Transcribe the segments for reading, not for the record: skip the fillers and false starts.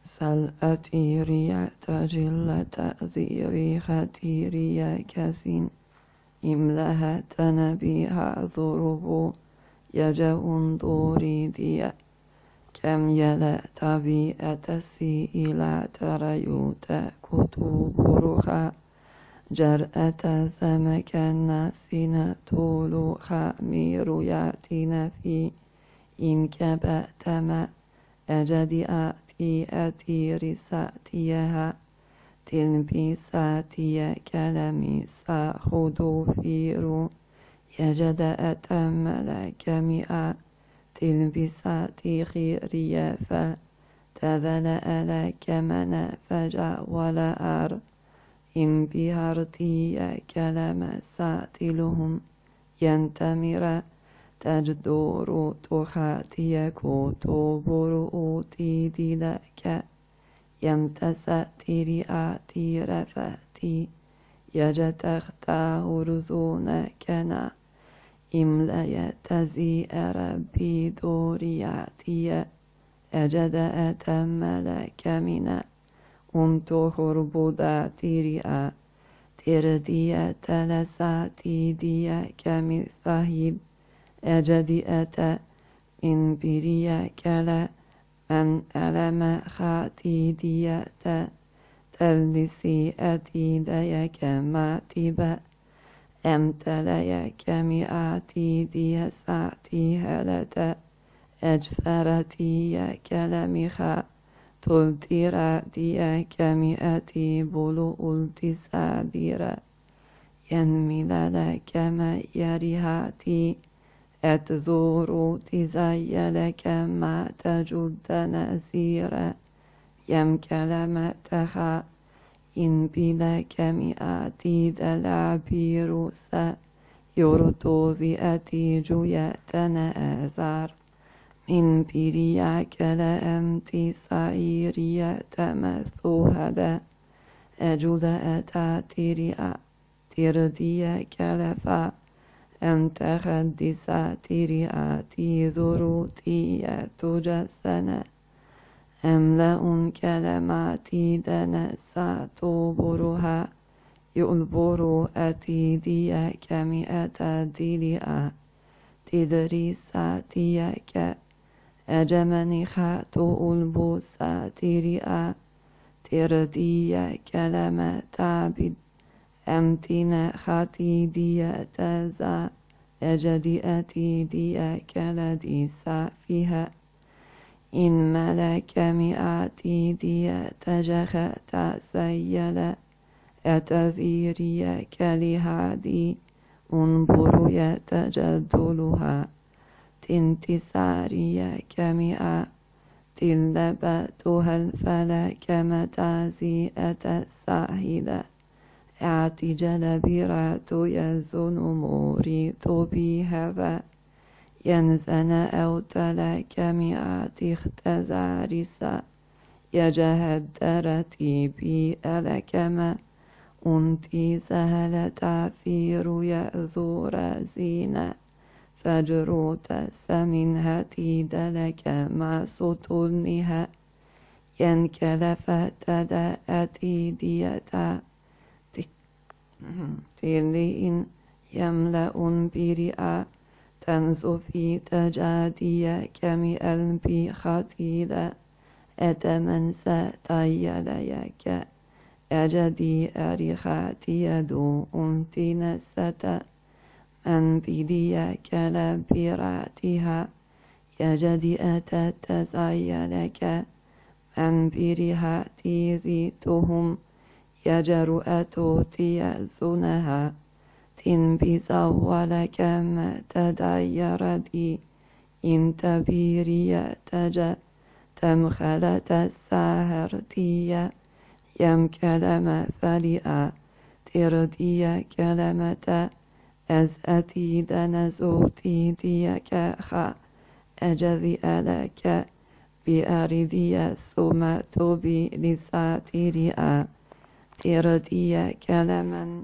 سلأتيري تجل تأذيري ختيري كسين إملها تنبيها ضرب يجأ دوري دي كم يلا طبيعة سئلة تريوت كتب رخا جرأة سمك الناسين طول خمير ياتين في إن كبأت ما أجد آتي رساتيها تلبساتي كلمي ساخذ فيرو يجد أتمل كمئة تلبساتي خيرية فتذل لك من فجأ ولا أر إن بهرتي كلام ساتلهم ينتمر تجدور تخاتي كتب رؤوتي دلك يمتساتي رئاتي رفاتي يجتختاه رزونكنا إملا يتزي ربي دورياتي أجد أتملك منا أنتو خربوداتي رئا تردية تلساتي ديا كمثاهيد أجد أتا من بريا كلا من ألم خاتي دياتا تلسي أتي ديك ماتبا أمتلي كمئاتي دي ساتي هلتا أجفرتي كلمخا تلتيرا دي كمئاتي بلو التساديرا ينمل كما يريهاتي أتذور تزيلك ما تجد نزيرا يمكلم تخا إن بلك مئاتي دلعبيروسا يرتو ذئتي جياتنا آذار من برياك لأمتي سعيرية تمثوهدا أجد أتاتيريا ترديا كلفا أنت خدساتي رئاتي ذروتي تجسنا أملأ كلماتي دنسات برها يؤلبر أتي ديا كمئة دليا تدريساتي أجمني خاتو البوساتي رئا ترديا كلمة تعبد أمتنا خاتي ديا تزا أجدي أتي ديا كالدي سافها إن ملك مئاتي ديا تجخ تسيلا أتذيري كالهادي انظر يتجدلها تنتساري كمئة تلبتها الفلك متازيئة الساهلة اعتجل برات يزن موريت بهذا ينزن أو تلك مئات اختزارسا يجهدرتي بي ألكما أنتي سهلة فير يأذور زينا فجروت سمنها تيدلك ما سطلنها ينكلف تدأتي ديتا تلين يملأ برئا تنزفي تجادي كمئ البي خطيلا أتمنسى تيليك أجدي أريخاتي يدو أنتي نستا من بديك لبراتها يجدي أتتزيلك من برهاتي زيتهم يجر أتوتي زنها تنبز ولك ما تديردي إن تبيري تجا تمخلة الساهرتي يمكلم فلئا تردي كلمة أزأتي دنزوتي ديك خا أجذي لك بأردي سمت بلساتيريا تردي كلما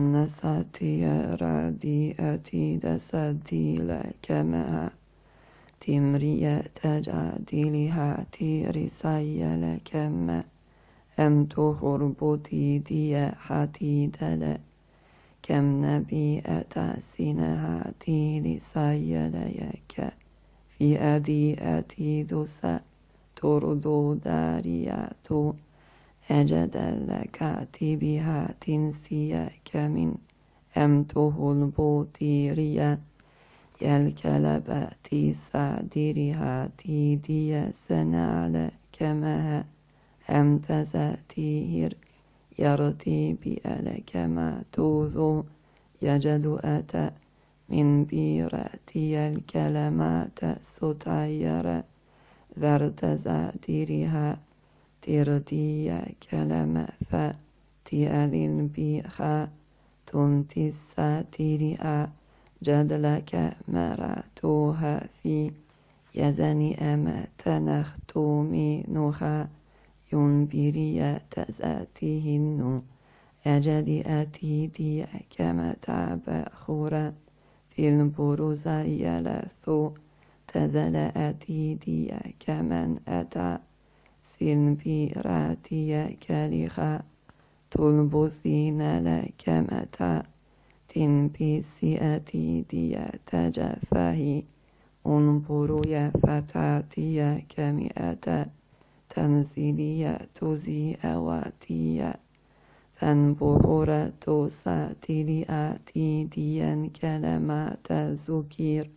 والنساتي رديئتي دسدي لك ما تمرية تجادلها تيرسايل كما أم تخربطي دي حتيدل كم نبي أتاسينها تيرسايل يك في أدي أتيدوسا تردو دارياتو أجدل كاتبها تنسيا كمن أم تهلبوتيريا يالكلب تيسادرها تيديا سنال كمها أم تزاتيهر يرتي بألك ما توذو يجد أتى من بيرتي الكلمات ستاير ذرت زادرها تردي كلمة فتيال بيخا تنتي الساتيرئة جدلك مراتوها في يزني أما تنختومي نخا ينبري تزاتيهن أجد أتيدي كما تعب خورا في البروز يلثو تزل أتيدي كمن أتى سنبيراتي كالخا تلبثين لك متى تنبيسي أتيدي تجفاهي انظروا يا فتاتي كمئة تنزيلية تزي أواتي فانبهر توساتي أتيديا كلمات زكير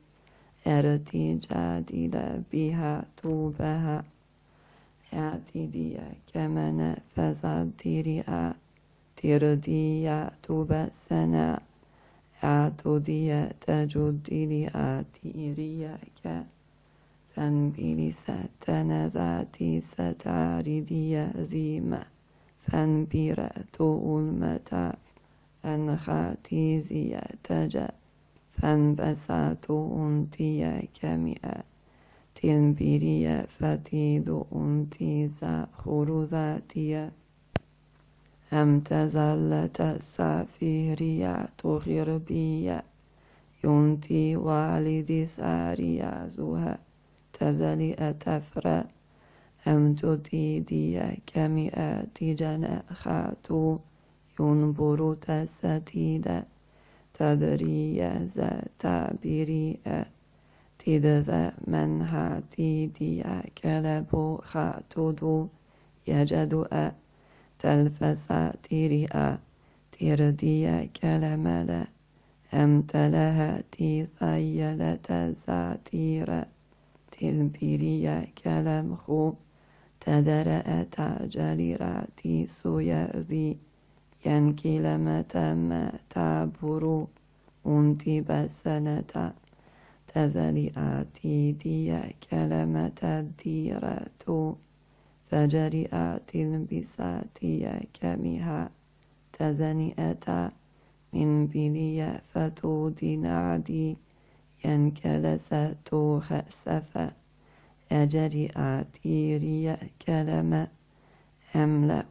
ارتجادل بها توبها أتيديا كمن فزادريا ترديا توبسنا أعتديا تجدلي أتيرياك فانبلي ستنا ذاتي ستارديا زيما فانبرت المتى أنخاتي زيا تجا فانبسات أنتيا كمئة تنبيريا فتيد أنتيزا خروزاتيا أم تزلت السافيريا تغربيا ينتي والدي ساريا زها تزلي أتفرا أم تتيديا كمئات جناخاتو ينبر تستيدا تدريا زتابريا تدذا من هاتيديا كلبو خاتدو يجدؤ تلفساتيريا ترديا كلملا أمتلها تيثيلة زاتيرا تلبيريا كلمخو تدرأ تاجلراتي سيأذي ينكلمة ما تابرو أنتي بسنة تزلئاتي ديا كلمة الديرة فجرئات البساتيا كمها تزنئتا من بليا فتود نعدي ينكلس خسفا أجرئاتي ريا كلمة أملأ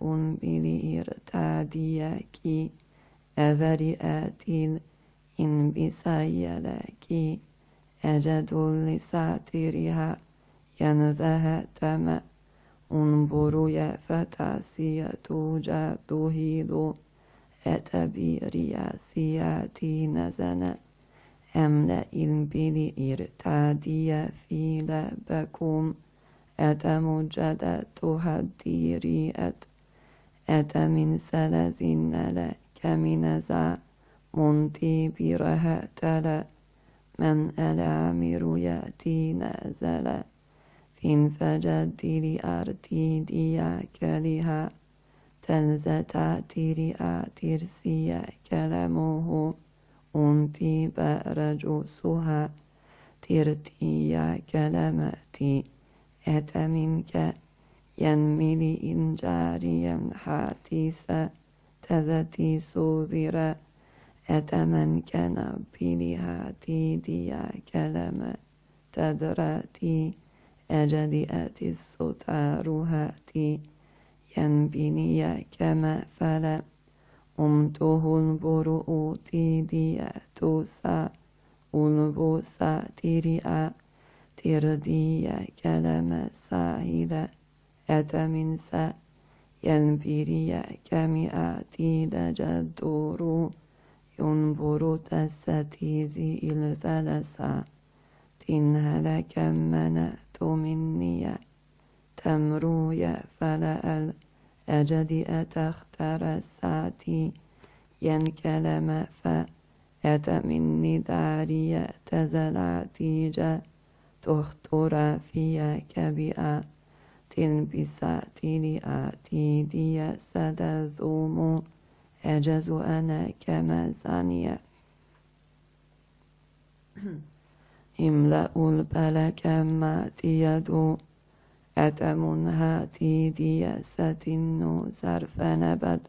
بليرتادياكي أذرئات إن بسيلكي أجد لساترها ينزه تما انظروا يا فتاسية جاتهيلو أتبيريا سياتي نزنا أملأ البلي إرتاديا في لبكم أتمجد تهديريت أتمن سلزن كمن زا منتي برها تلا من الأمير يأتي نزلا فانفجد لأرتيديا كلها تنزتا تيريا ترسيا كلمه أنتي برجوسها ترتيا كلمتي أتمنك ينملي إن جاريا حاتيسا تزتي سوذرا أتمنك نبيلها تيديا كلمة تدراتي أجدئت الستارهاتي ينبني كما فلا أمته البرؤوت دياتوسا ألبوسا تيريا تردي كلمة ساهلة أتمنسا ينبري كمئاتي لجدور ينبر تستيزي الثلثة تنهل كمنأت مني تمروي فلا الأجد أتختر الساتي ينكلم فأت مني داري تزلاتيجا تختر في كبئة تنبساتي لآتي دي سدزوم أجز أنا كما زانية املأ البلك ما تيدو أتمنها دياسة زرف نبد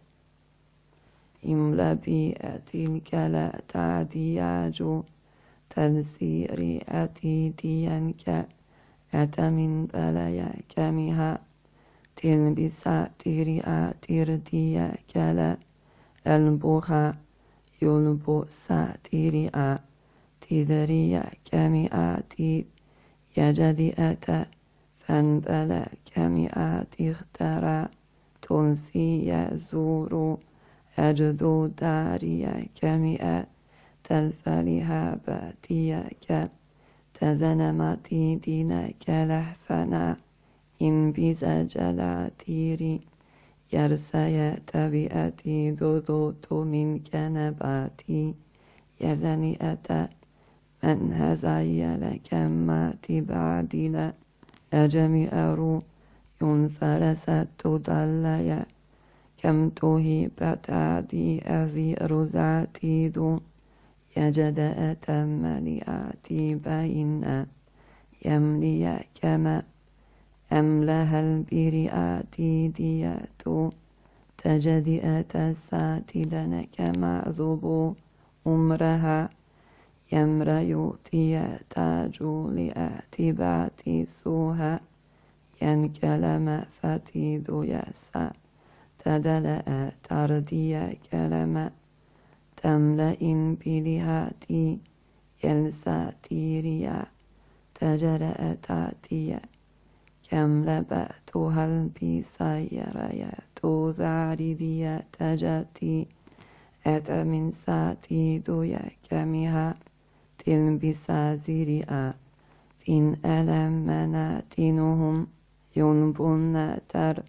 املأ بأتلك لا تعدياج تنسير أتي ديانك أتمن بلايا كمها تلبساتير آتير دياك لا البخا يلبو ساتير تذري كمئاتي يجدي أتى فانبلى كمئاتي اخترى تنسي يزور أجدو داري كمئة تلفلها باتيك تزنمتي دينك لحفنا إن بزجلاتيري يرسي تبئتي دودوت من كنباتي يزني أتى من هزاي لكما تبعدل أجمئر ينفرست تدلي كم تهي بتعدي أذي رزعتيد يجد أتم لآتي بين يملي كما أملها البرئاتي ديات تجدئة ساتلنك معذب أمرها يمريوتي تاج لأتباتي سوها ينكلم فتيد يسا تدلأ تردي كلمة تملئ بلهاتي يلساتيريا تجرأ تاتي كم لبأتها البسيريا تذاردي تجتي أت من ساتي دويا كمها تلبسا زريئا تن ألمنا تنهم ينبون تر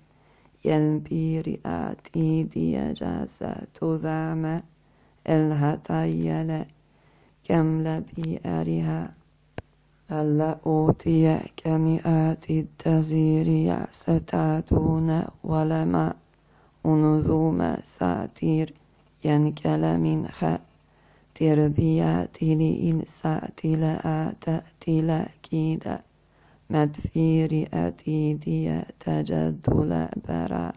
ينبيرئاتي دي جاسا تذام الهتايل كم لبي أريها ألا أوتي كمئات التزير ستاتون ولما أنظوم ساتير ينكل من تربيات لإنسات لا تأتي لكيدا مدفير أتيدي تجدل برا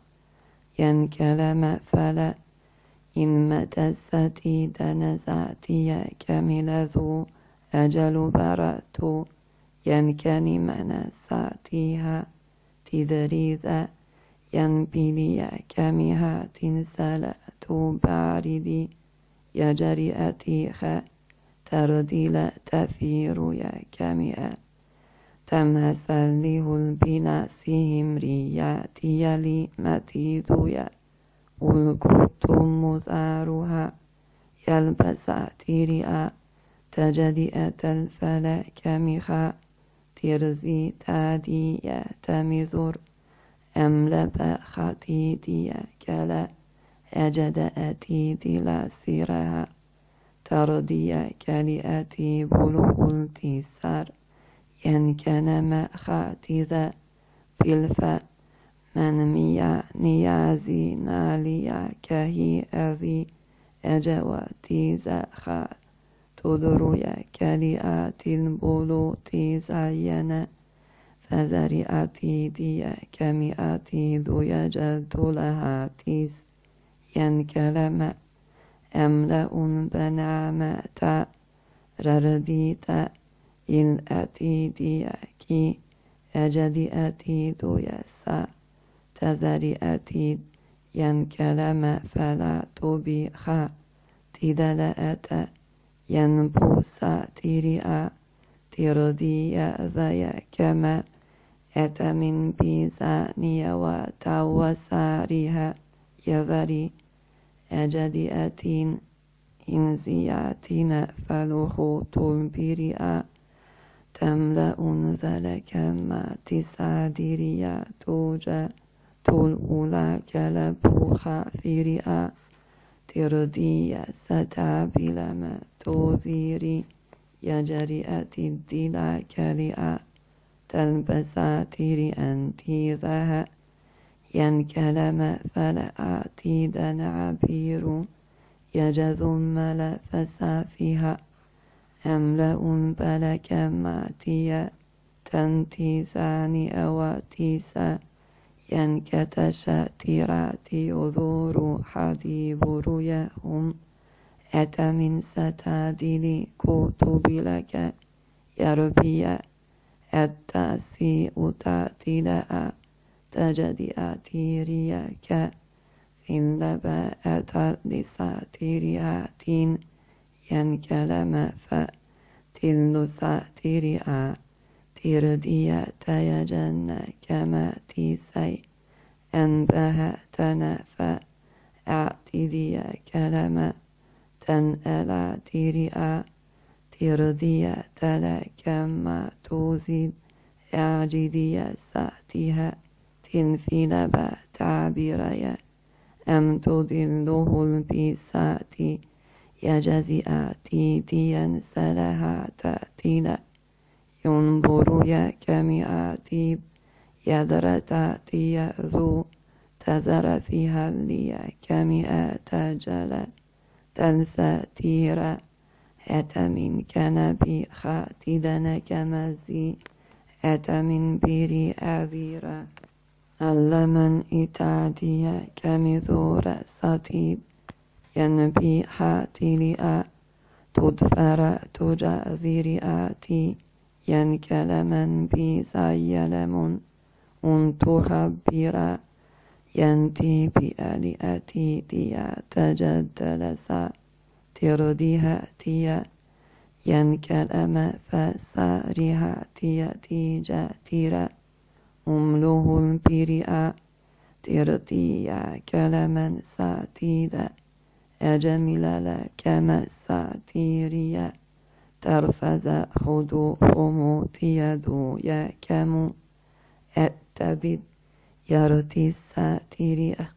ينكلم فلا إن متستي دنزاتي كمل ذو أجل برأت ينكني منساتيها تذريذ ينبلي كمها تنسلأت باردي يجرئتيخ تردل تفير يا كمئة تمهسل له البناسهم رياتي يلي متيدويا والكتم مثارها يلبساتيرئا تجدئة الفلك مخا ترزي تادي تمزر أملب خطيدي كلا أجد أتيدي لا سيرها تردي كلئتي بلغ التسار ينكن ما خاتذا بالفا من ميا نيازي ناليا كهي أذي أجواتي زخا تدريا كلئات البلوط زينا فزرئتي دي كمئتي ذو يجد لها تيز ينكلم أملأ بنعمة رديت إن أتيدي كي أجد أتيد يسا تزرئتي ينكلم فلا تبيخا تدلأت ينبوسا تريئا تردي ذي كما أتمن بيزاني وتوسارها يذري أجدئة إنزياتنا فلخوت البريئة تملأ ذلك ما تسادريا توجا تلؤلا كلبوخا فريئة تردي ستابل ما توذيري يجرئة الدلا كريئة تلبساتر أنتي ذها ينكلم فلآتي دنعبير يجذم لفسافها أملأ بلك ماتيا تنتيسان أواتيسا ينكتش تيراتي أذور حديب رياهم أتى من ستادلي كتب لك يربيا التاسي أتاتلا تجدئاتيريك إن لباءة لساتيريات ينكلم فتل ساتيريا ترديا تيجن كما تيسي أنبه تنفى أعتديا كلمة تنألا تيريا ترديا تلكما توزيد أعجديا ساتيها تنفلبا تعبيريا أم تدله البسات يجزئاتي ديا سلها تأتيلا ينظر يا كمئاتي يدرتاتي ذو تزر فيها لي كمئات جلا تنساتيرا أتى من كنبي خاتدنا كمزي أتى من بيري أذيرا علمن إتادي كمثور ساتيب ينبي حاتلئا تدفر تجازرئاتي ينكلمن بسيلم تخبرا ينتي بألئتي ديا تجدلسا ترديها تيا ينكلم فسارها تيا تيجا تيرا أمله البريئة ترديا كلما ساتيدا أجمل لكما ساتيريا ترفز خدو خموتي ذو يكم أتبد يرتي الساتيريا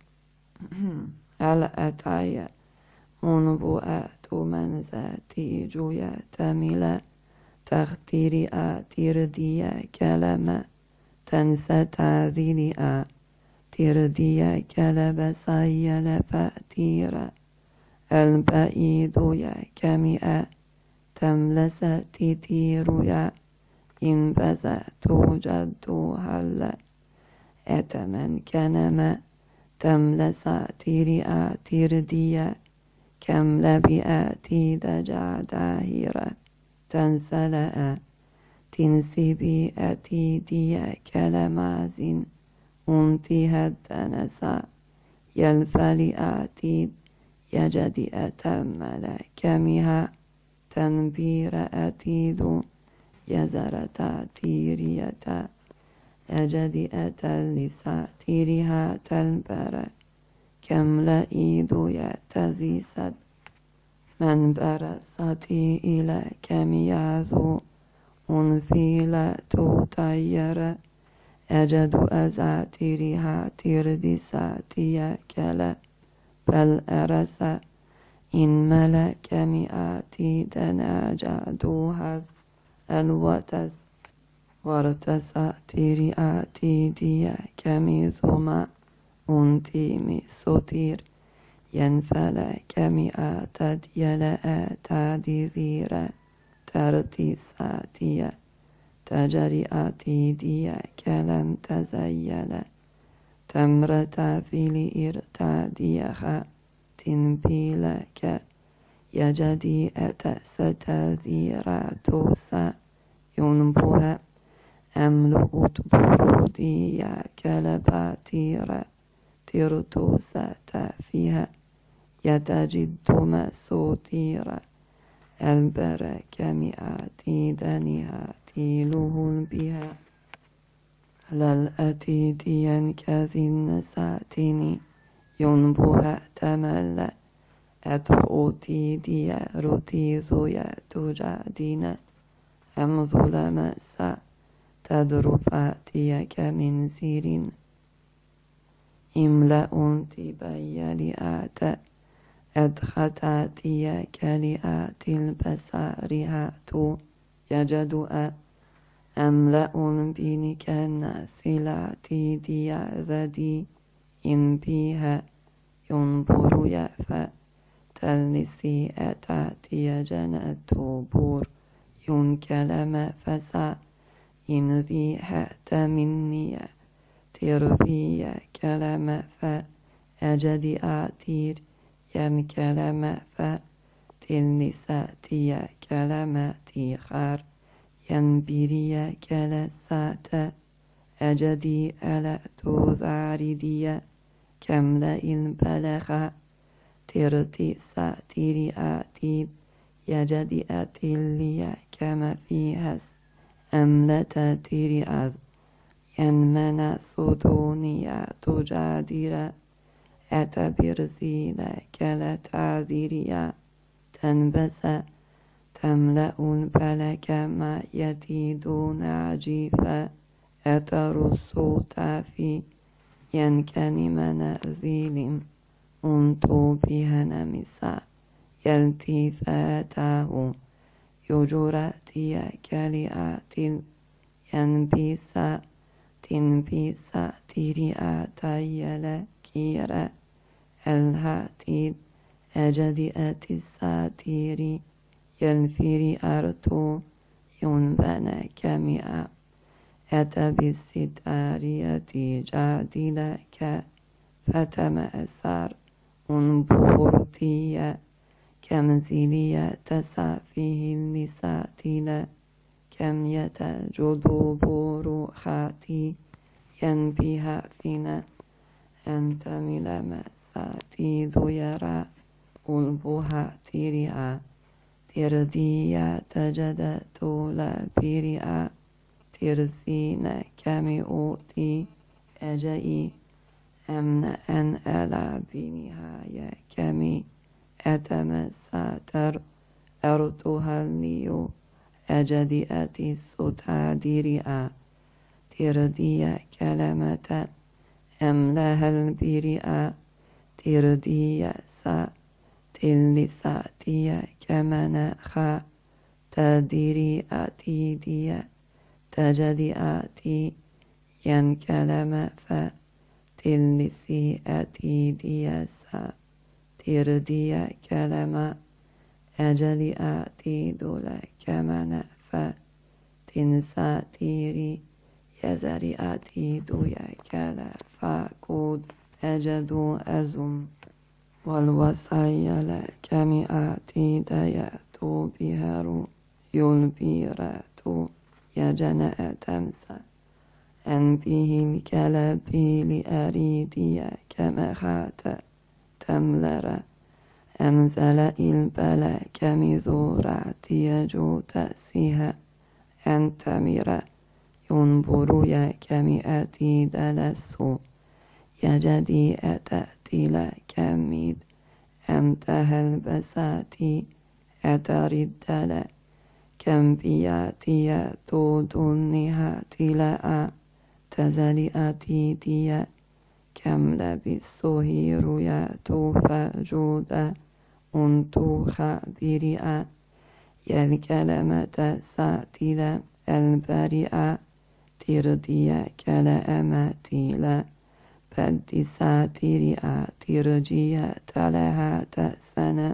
الأتايا منبوءات من ذاتي جويا تملا تختيريا ترديا كلمة تنسى تاذيلئا ترديا كلب سيل فأتيرا البعيد يا كمئة تملس تتير يا إن بزا توجد هلا أتمن كنما تملس تيرئا ترديا كم لبئاتي دجا داهرة تنسلأ تنسبي أتي ديا كلمازين انتهت نسا يلفلئاتي يجدي أتمل كمها تنبير أتيد يزرتا تيرية أجدي أتلسا تيرها تنبر كم لئيد يتزيسد من برستي إلى كم ياذو أنفيل تطير أجد أزاتيرها تردساتي كلا بل أرس إن ملك مئاتي تناجدوها الوتس وارتساتي رئاتي ديا كميزهما أنتي ستير ينفل كمئات ديلا تاديزير ترتساتي تجرئاتي ديا كلم تزيل تمرة في لإرتاديها تنبيلك يجدي أتستذيراتوسا ينبوها أملؤت برودي يا كلباتير ترتوسا تافيها يتجد مسوتير البركة مئاتي دنيهاتي لهن بها للأتي ديان كذن ساتيني ينبوها تملأ أدخوتي ديا روتي زويا تجادين أم ظلم سا تدرفاتي كمن زيرين إملأ تبي لآت أدختاتي كلئات البصارهات يجدؤ أملأ بنك الناسلات ديا ذدي إن بها ينبر يأفأ تلنسي أتاتي جنة بور ينكلم فسا إن ذي حت مني تربي كلم فأجد آتير ينكلم فتلنساتي كلماتي خار ينبري كلسات أجدي ألا تذاردي كملأ بلغ ترتي ساتيري آتيب يجدي أتلي كما فيهس أملة تيري أذ ينمن صدوني تجادر أتبرزيل كلا تعذيريا تنبس تملأ البلك ما يتيدون عجيفا أترس تافي ينكني منازيل أنتو بها نمسا يلتفاته يجراتي كلئات ينبسا تنبسا ترياتي لكيرا الهاتيب أجدئة الساتير ينفري أرتو ينبنى كمئة أتى بالستارية جادلك فتمأسر أنبورتي كمزيلية تسافيه اللساتل كم يتجد بروخاتي ينبيها فينا أنت ملما ساتي ذو يرى ألبها تيريا ترديا تجد طول بيريا ترسين كمي أوتي أجئي أمن أن ألا بنهاية كمي أتمساتر أرتها الليو أجدئتي ستادريا ترديا كلمة أملها البريئة ترديا سا تلساتيا كمنخا تدري أتيديا تجدئاتي ينكلم فتلسي أتيديا سا ترديا كلمة أجل آتي دول كمن فتنساتيري يزري آتي دويا كلا فاكود أجدو أزم والوصايا لكم آتي دياتو بهارو يلبيراتو يجنأ تمسا أن به الكلب لأريديا كما خات تملر أمزل البلا كمذورات يجو تأسيها أن تمر ينبر يا كمئتي دلسو يجدي أتأتي لكميد أمتها البساتي أترد لا كم بياتي تودنهاتي لا تزلئتي ديا كم لبسوهير يا توفجودا أنتو خابرئا يالكلمة ساتلا البرئا ترديا كلاماتيلا بدي ساترئا ترجيا تلها تأسنا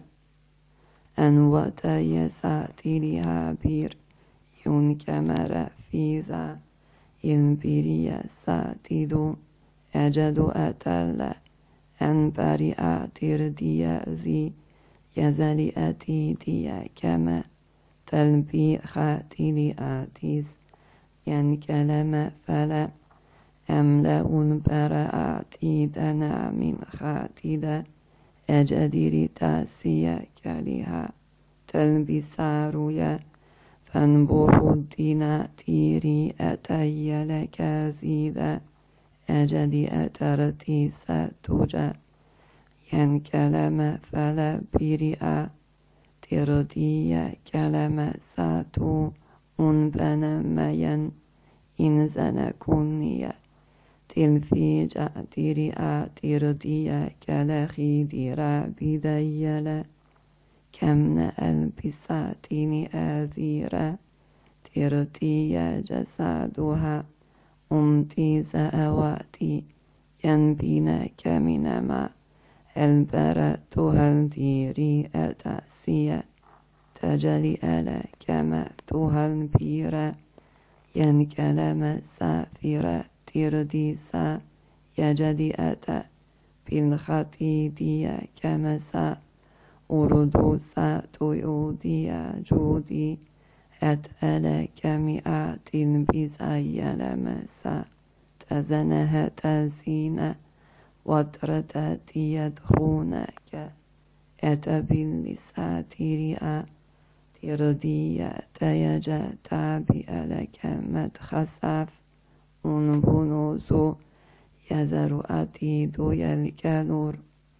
أنوتا ساترها بير ينكمر فيذا ينبريا ساتدو أجد أتلا أن برئا ترديا ذي يزلي أتيديا كما تلبي خاتلي آتيز ينكلم فلا أملأ البراءات دنا من خاتلا أجدر تاسيا كلها تلبسارويا فانبوهدنا تيري أتيل كاذيذا أجدي أترتي ستوجا ينكلم فلا بريئا تردي كلم ساتو أنبنمين إنزن كنيا تلفيجا تيريا تردي كالخي ديرا بديلا كمن البساتين آذيرا تردي جسادها أمتيز أواتي ينبين كمنما البرة هالديري أتاسيا تجلي ألا كما تهالبيرا ينكلم سافرة ترديسا يجدي أتا بالخطيدية كمسا أردوسا تيوديا جودي أتألا كمئات بزايا مسا تزنها تزينا وترتت يدخونك أتبالساتيريا تردية تيجا تابي لك مدخسف أنبنوزو يزر أتيدو يلكالور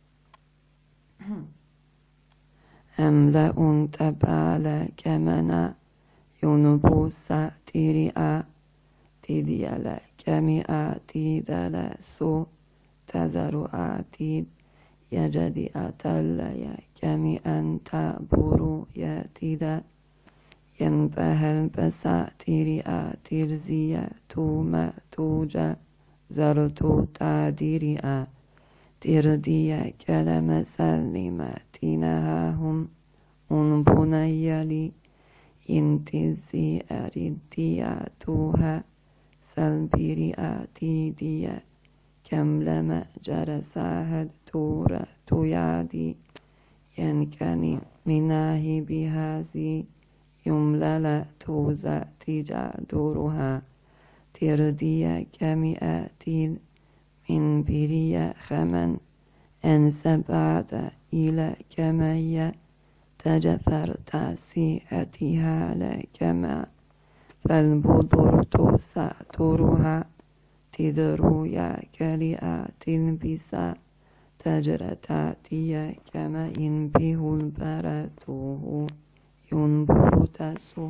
أملأ تبال كمنا ينبوسا تيريا تديال كمئة تيدال سو تزر أتيد يجدي أتلي كمئا تابورو يتيدا ينبهل بساتيري ترزيا توما توجا زرتو تاديري ترديا كلمة سلمة تنهاهم أنبنيالي انتزي أرديا توها سلبيري تيديا كم لما جرساهد تورا تيادي ينكني مناهي بهازي يملل توزا تجا دورها ترديا كمئاتين من بريا خمن انسبعت إلى كمية تجفر تاسيئتها لكما فالبدر توسا تورها تدرويا كريئة تلبسا تجرتاتيا كما ينبه البرتوه ينبه تسو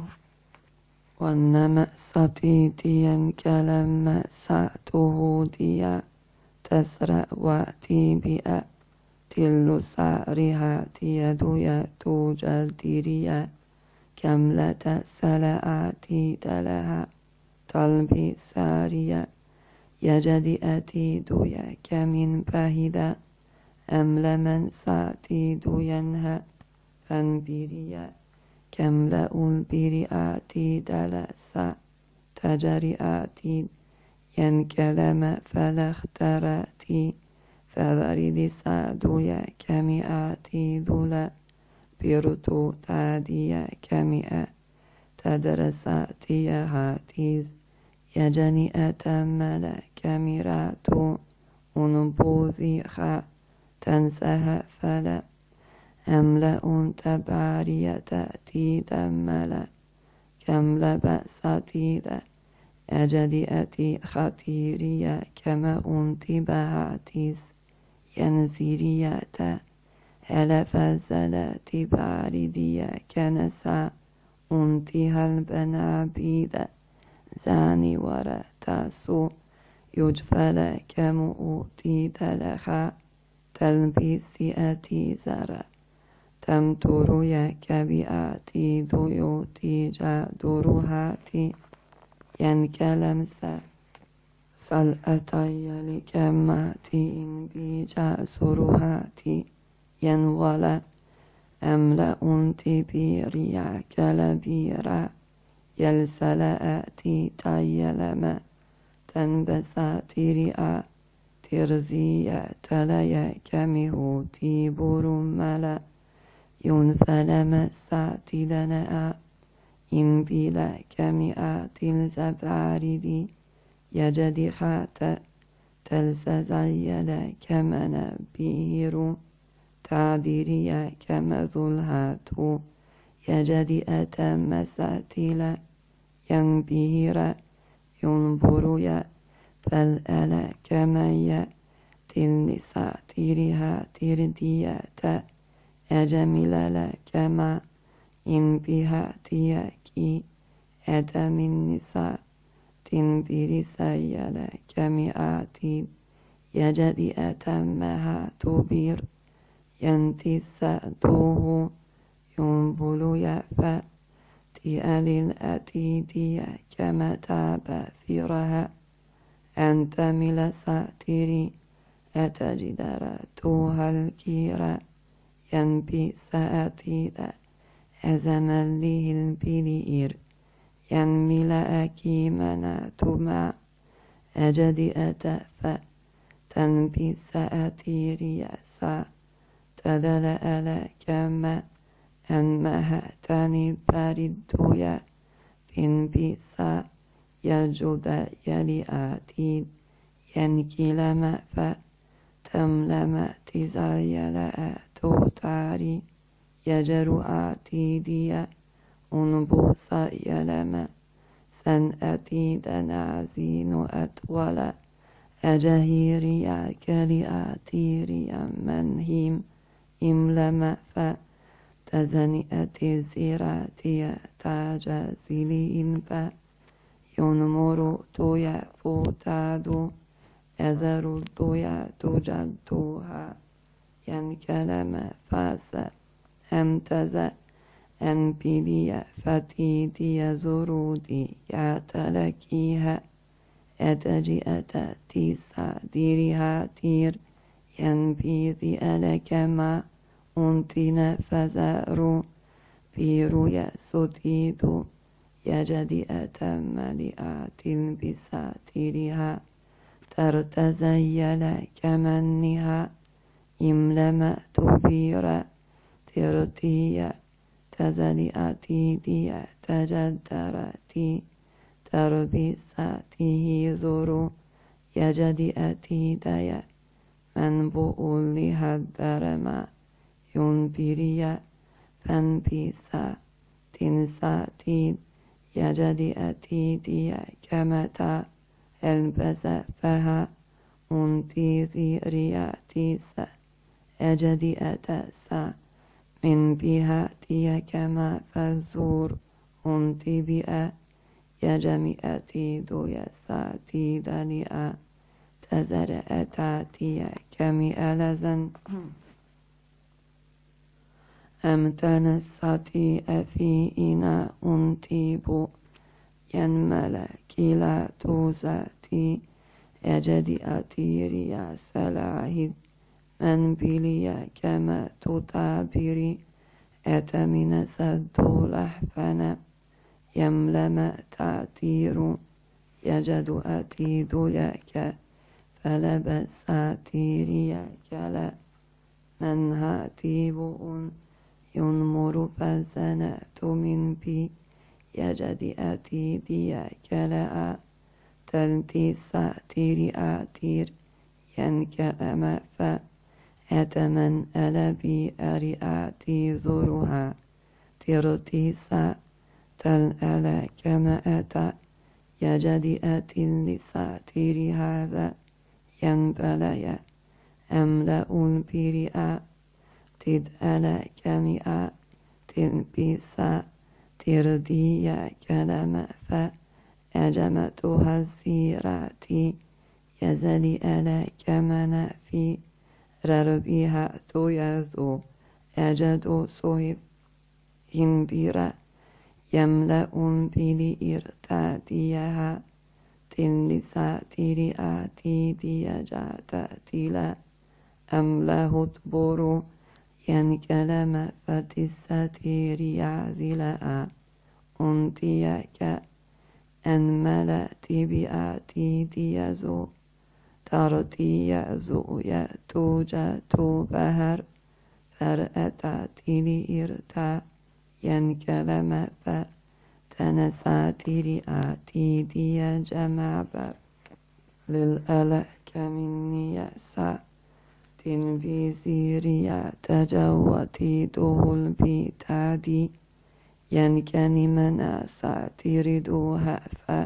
وانما ستيتيا كلما ساته ديا تسرع وتيبئا تلو سارها تيدويا توجل ديريا كملة سلعاتي تلها طلبي ساريا يجدي أتيدويا كمن باهدا أملمن ساتيدو ينهى فانبيريا كملأ البريئاتي دلسا تجريئاتي ينكلم فلاختراتي فذري سادويا كمئاتي دولا بيرتو تاديا كمئة تدرساتي هاتيز يجني أتمل كميراتو أنبوذي خا تنسها فلا أملأ تبارية تأتي دملا كم لبأساتي ذا أجدئتي خطيرية كما انتبهاتيس ينزيرية ألف زلات باردية كنسا انتها البنابيذ زاني ورا تاسو يجفل كمؤتي تلخا تلبيسي أتي زرا تمتر يكبئاتي ذيوتي جادرهاتي ينكلم سلأتي لكماتي إن بيجا سرهاتي ينولا أملأ تبيريا كلبيرا يلسلأتي تيلما تنبساتيريا ترزيا تليا كمهوتي برملا ينفلم ساتلنا إن بلا كمئات الزباردي يجد خات تلسزيل كمن بير تعديريا كمذلهات يجدي أتم ساتيلا ينبهر ينبر يا فالألا كمية تلني ساتيرها تردية أجمل كما إن بها تيكي أدم النساء تنبري سيلا كمئات يجدي أتمها تبير ينتسأته ينبل يأفى تئل الأتيدية كما تاب فيرها أنت مل ساتري أتجدرتها الكيرا ينبي ساتيدا أزمله البلير ينمل أكيمنا تما أجدي أتفى تنبي ساتيري يسا تدل ألا كما أنمها تاني باردويا بنبيسا يجود يلي آتيد ينكي مأفى تملم تزايلا توتاري يجر آتيديا أنبوسا يلما سن أتيد نعزين أطولا أجهيريا كلي آتيريا منهيم إملم فتزنئة الزيراتية تاج زلين ينمر تويا فوتادو أزر تويا تجدوها ينكلم فاسا أمتز أنبيليا فتيدي زرودي يعتلكيها أتجئة تيسا ديرها تير ينبيذي ألكما أنتنا فزارو بيرو يسوتيدو يجدي أتم لآت بساتيرها ترتزيل كمنها إملم تبير ترتي تزلي أتيدي تجدرتي تربي ساته ذرو يجدي أتيدي منبوء لهدرما ينبريا فانبيسا تنساتيد يجدي أتيدي كمتا البس فها أنتيزي رياتيسا أجدي أتسا من بها تي كما فزور أنتي بها يجمي أتيد يساتي دنيا تزر أتاتي كمي ألزن أمتنساتي أفي إنا أنتيبو ينمل كلا توزاتي أجدي أتيريا سلاهد من بليا كما تتابري أتمنى سدو لحفنا يملم تعتير يجد أتيد يك فلبس أتيري كلا من هاتيب ينمر فزنات من بي يجد أتيدي كلا تلتي ساتير آتير ينكلم فأتمن ألبي أرياتي ذرها ترتيسا تلأل كما أتى يجد أتي لساتير هذا ينبلي أملأ البريئة تدأل كمئة تنبيسا تردي كلام فأجمتها الزيرات يزلي ألا كمن في رربها تيزو أجد صهب ينبرا يملأ بلي إرتاديها تنساتير آتيدي جاتاتيلا أمله تبورو ينكلم فتستير يعذلا أنتيك أنملت بآتي ديزو ترتي يزو يتوجة بهر فرأتاتي لإرتا ينكلم فتنساتير آتي دي جمع بر للألك مني يسا تنبيزيريا تجوتي دول بيتادي ينكني من ساتردوها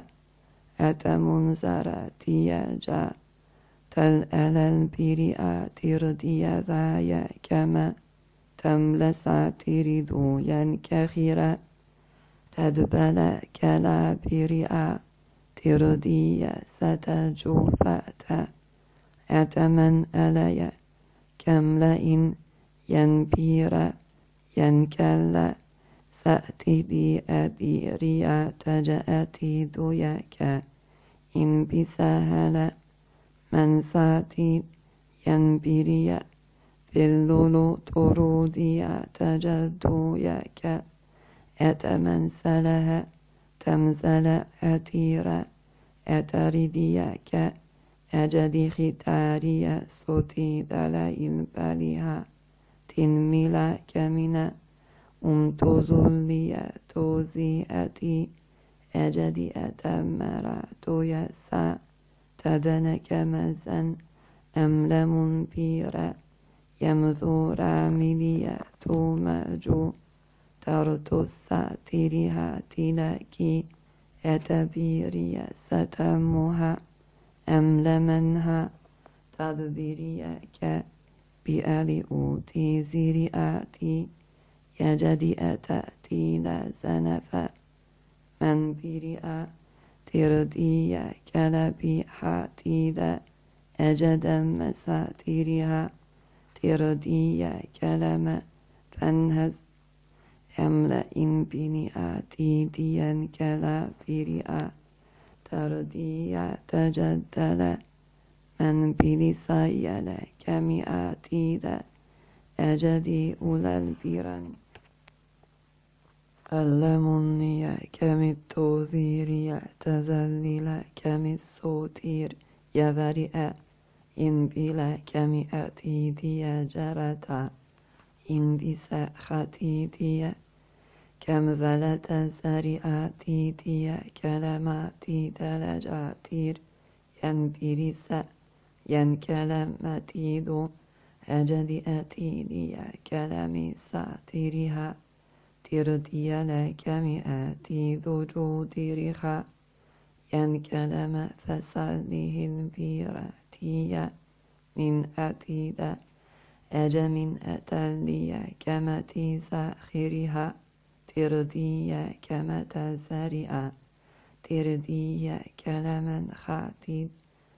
فأتمنزرتي جا تل البريئة تردي ذايا كما تملس تردو ينكخيرا تدبل كلا بريئة تردي ستجوفتا أتمن أليا كملئن ينبير ينكلا سأتي دي أديريا تجأتي دوياك إن بسهل من ساتي ينبيريا في اللولو طروديا تجدوياك أتمنسلها تمزل أتيرا أتردياك أجدي ختاريا صوتي دلائن بالها تنميلا كمنا تزلي توزيئتي أجدي أتمرا تويسا تدنك مزن أملم بيرا يمذورا مليا تومجو ترتو ساترها تلكي أتبيريا ستمها أملمنها تدبيريك بألي أوتي زريئاتي يجدي أتأتي لا زنفا من بريئة تردي كلبي حاتي أجد مساتيرها تردي كلمة فانهز أملئن بنياتي ديا كلا بريئة تردي تجدل من بلسايل كمئاتي أجدي أولى البيران ألمني كم التوذير تزلل كم الصوتير يبرئ إن بلا كم أتي دي جرتا إن بسا ختي دي كم ذلت زريئاتي دي كلماتي دلجاتير ينبرس ينكلمتي دو أجدي أتي دي كلمي ساتيرها تردي لك مئاتي ذو جودرها ينكلم فسله البيراتية من أتيدا أج من أتلي كمتي ساخرها تردي كمت زرئا تردي كلما خاتيد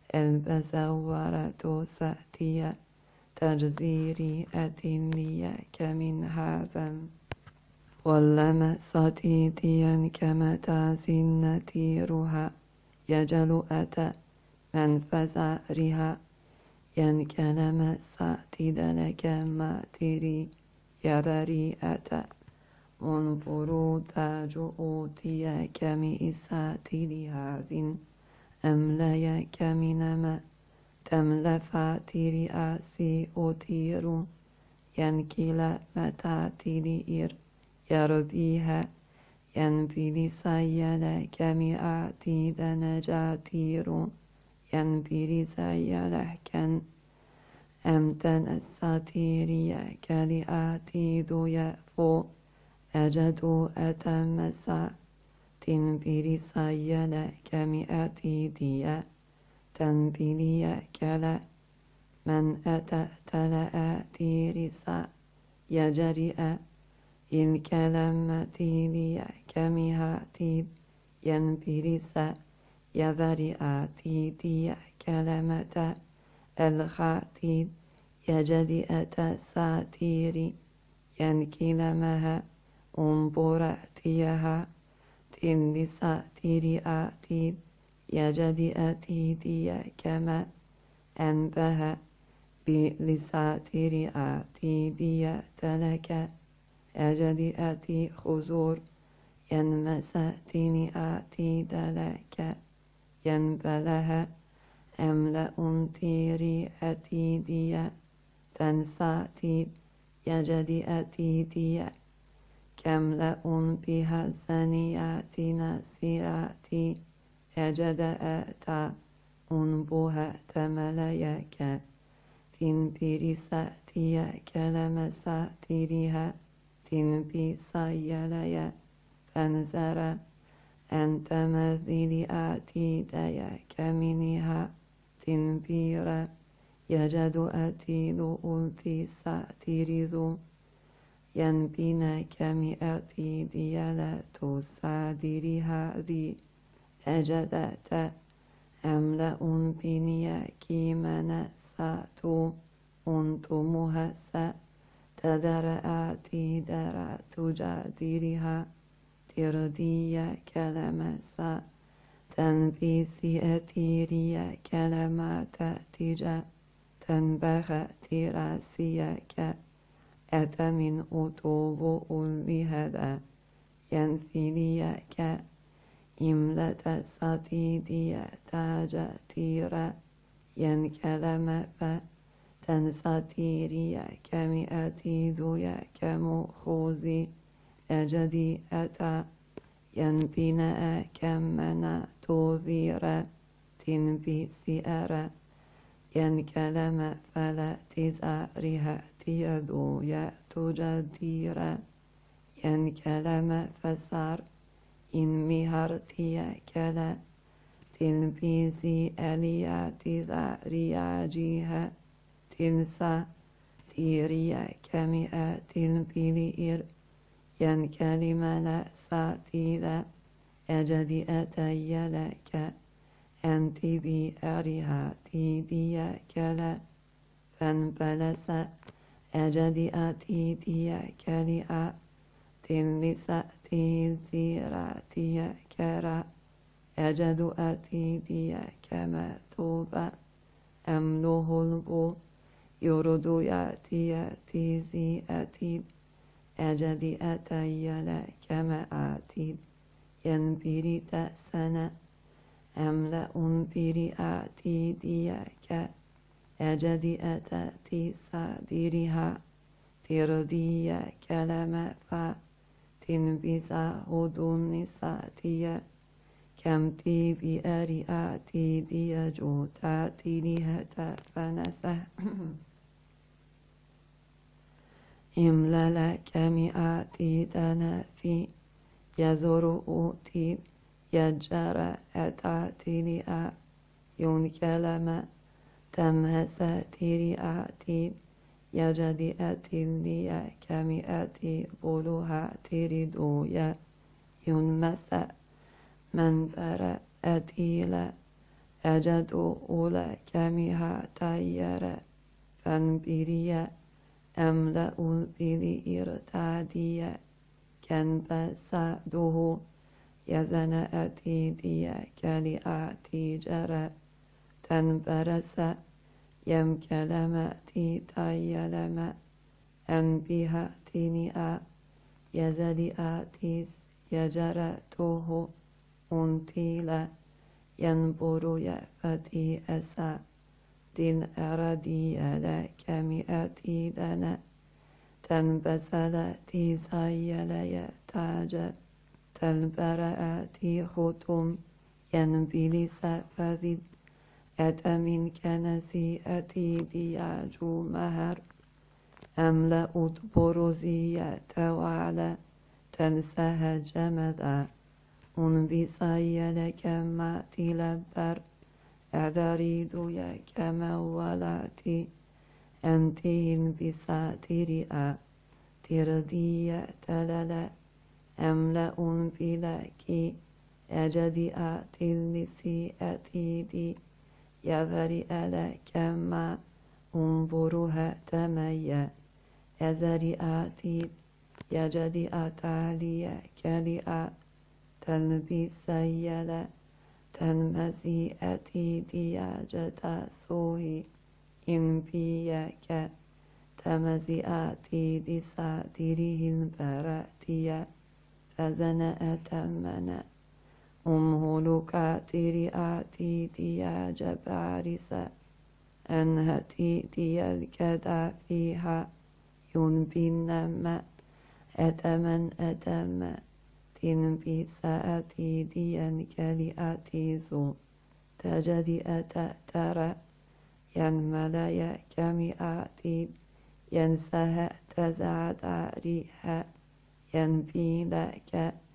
البزورة سأتي تجزيري أتني كمن هذا ولما صتيتيا كمتا سنتيرها يجل أتى من فزارها ينكلم ساتد لك ما تري يدري أتى منفرو تاجؤوتي كمي ساتد هذين أملي كمنما تملفاتي رئاسي أتير ينكل متاتي يربيها ينبي سيلا كمئاتي دنجاتير ينبي سيلا كن أمتن الساتيريا كلياتي دو يفو أجدو أتمسا تنبي سيلا كمئاتي ديا تنبي كلا من أتأتلآتي رسا يجرئ إن كلمتي لي كمهاتي ينبرس يذرئاتي دي كلمة الخاتي يجدئة ساتيري ينكلمها انبرأتيها تنساتيرياتي يجدئتي دي كما أنبها بلساتيرياتي دي تلك أجدئتي خزور ينمساتني آتي دلك ينبلها أملأ تيري أتي دي تنساتي يجدئتي دي كملأ بها سنيات نسيراتي أجدأتا أنبها تمليك تنبرساتي كلمساتيرها تنبي سيليا تنزر أنت مثيل أتيدي كمنها تنبير يجد أتيل ألتي ساتيرذو ينبين كمئتي ديالة سادرها ذي أجدت أملأ بنيا كيمن ساتو أنتمها سا تذرأتي درا تجادرها ترديا كلمة تنبيسي أتيريا كلمات تجا تنبخ تراسيك أتى من أطوب لهذا ينفليك إملة ساتيديا تاج تيرا ينكلم فتنساتيريا كمئتي ذويا كمخوزي أجدي أتى ينبناء كمنا توذير تنبي سئر ينكلم فلا تزارها تيدو تجدير ينكلم فسار إن مهرتي كلا تنبيزي أليا تذارياجيها تنسى تيريا كمئة تنبيلئر ينكلم لا ساتيلا أجدي أتي لك أنت بأرها تيديا كلا فانبلس أجدي أتيديا كلئا تنلس تيزيراتيا كرا أجد أتيديا كما توبا أمله البو يرد ياتي تيزي أتيد أجدي أتي كما آتيد ينبري تأسنا أملأ بري آتيديك أجدي أتاتي صادرها تردي كلمة تنبسا هدون ساتيا كم تي بأرياتي دي جوتاتي لها فنسه إملا كمئاتي تنافي يزور أوتي يجرى أتاتي لأ ينكلم تمهساتي لأتي يجدي أتلي كمئتي بلوها تردويا ينمسا من برا أتيلا أجد أولا كمها تيرا فانبريا أملأ البلي إرتاديا كنبساده يزن أتيديا كلئاتي جرى تنبرس يمكلماتي تيلما أنبها تنئا يزدي آتيس يجرته أنتيلا ينبر يفتي أسا دين أردي لك مئتي دنا تنبسل تيسايل يتاج تنبرأتي ختم ينبلس فذد أتى من كنسي أتي دياجو مهر أملأ برزية وعلى تنسها جمدا أنبسي لك ما تلبر أدريد يك مولاتي أنتين بساترئا تردية تللا أملأ بلك أجدئ تلسي أتيدي يذرئ لك ما انظرها تميا أزرئاتي يجدئ تعليا كلئا تلبسيلا تنمسي أتيديا جتا سوهي إن بيك تمسي أتيدي ساتره البراتيا فزن أتمنا أمهلك ترئاتي ديا جبارسا أنهتي ديا الكدا فيها ينبنما أتمن أتم تنبي ساتي ديا كلئاتي زو تجدي أتأترى ينملي كمئاتي ينسها تزعد ريها ينبي لك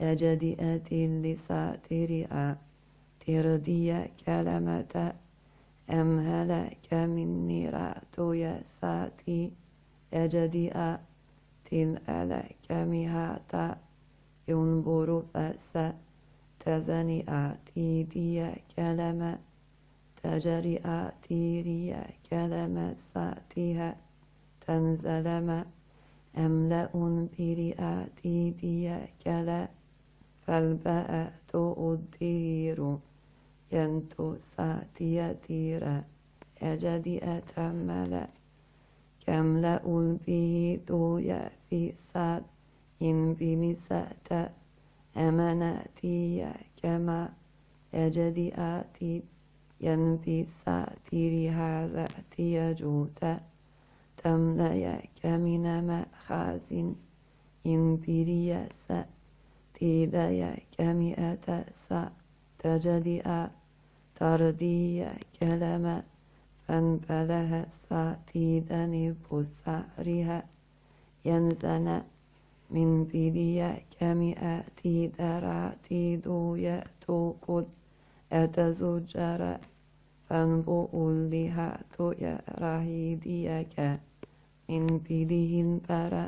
أجدئة لساترئ تردي كلمة أمهلك مني رأتو يساتي أجدئ تلألك مهاتا ينبر فأس تزنئ تيدي كلمة تجرئ تيري كلمة ساتها تنزلم أملأ برئ تيدي كلا فالبأت أدير ينتو ساتي تيرا أجدئ تملا كملأ به دويا في سات إن بنسات أمناتي كما أجدئ ينبي ساتيري هذا تيجوتا تملأ كمن مأخاز إن بريس تيدايا كمئة سا تجدئ تردي كلمة فانبلها ساتيدني بسعرها ينزن من بديا كمئة تيدراتي دويا توقد أتزجر فانبؤلها تويا راهيديك من بديهن برا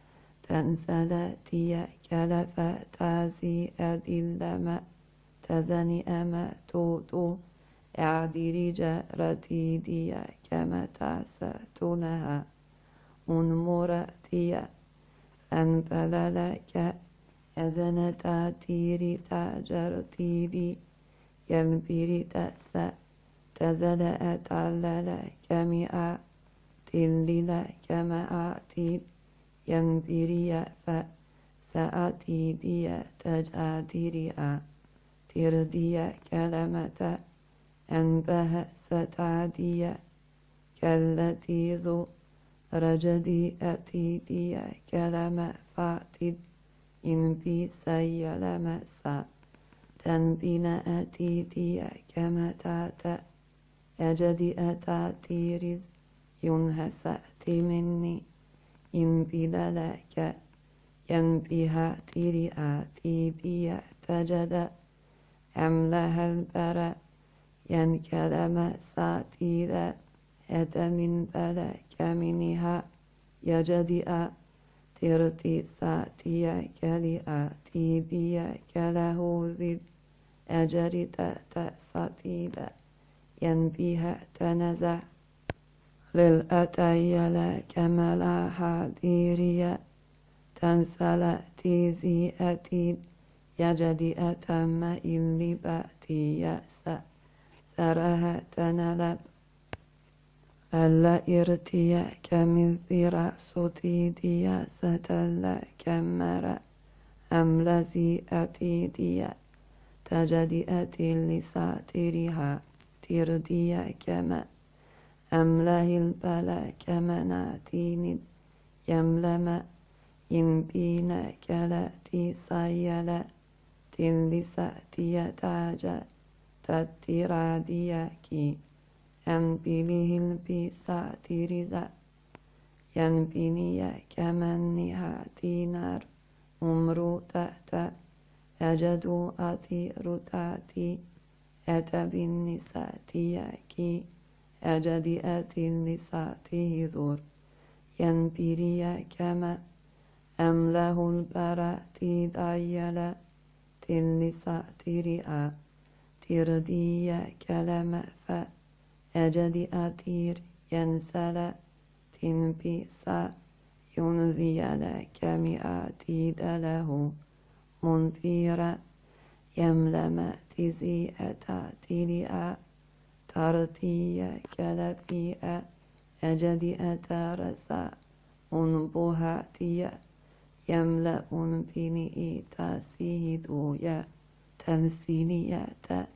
تنسلتي كلفة تازي أدلما تزني أما توتو أعدري جرتي ديا كما تاستونها أنمرتي أنبللك أزنتا تيري تاجرتي دي ينبري تأسى تزلأ تعلل كمئة تلل كما أعتيد ينبري فسأتي دي تجادري تردي كلمة أنبه ستعدي كالتي ذو رجدي أتيدي كلمة فاتد إن بي سيلم سا تنبين أتيدي كما تاتا أجدي أتاتيرز ينهسأتي مني إن بللك ينبيها تيري آتيدي تجد أملها البرا ينكلم ساتيدا أتمن بلك منها يجدئ ترتي ساتي كلئ تيدي كله ذد أجرت تأساتيدا ينبيها تنزع للأتيل كملا حديريا تنسل تيزي أتيد يجدئ تم إلي باتي يأسى سرها تنلب ألا إرتيا كمثيرا صوتيديا ستلا كمرا أملزي أتيديا تجدئة لساترها ترديا كما أمله البلا كمناتين يملم إن بينا كلاتي سيلا تلساتي تاجا تترادياكي أنبله البساترزا ينبني كمنها تينار أمرو تأتى أجدو أتير تاتي أتبنساتياكي أجدئة لساته ذور ينبري كما أمله البراتي دايلا تلساترئا تردي كلمة فأجدئ تير ينسل تنبسا ينذي لك مئاتي دله منفيرا يملم تزيئة تلئا ترتي كلفيئة أجدئ ترسا أنبهاتي يملأ بنئي تسيدويا تنسينية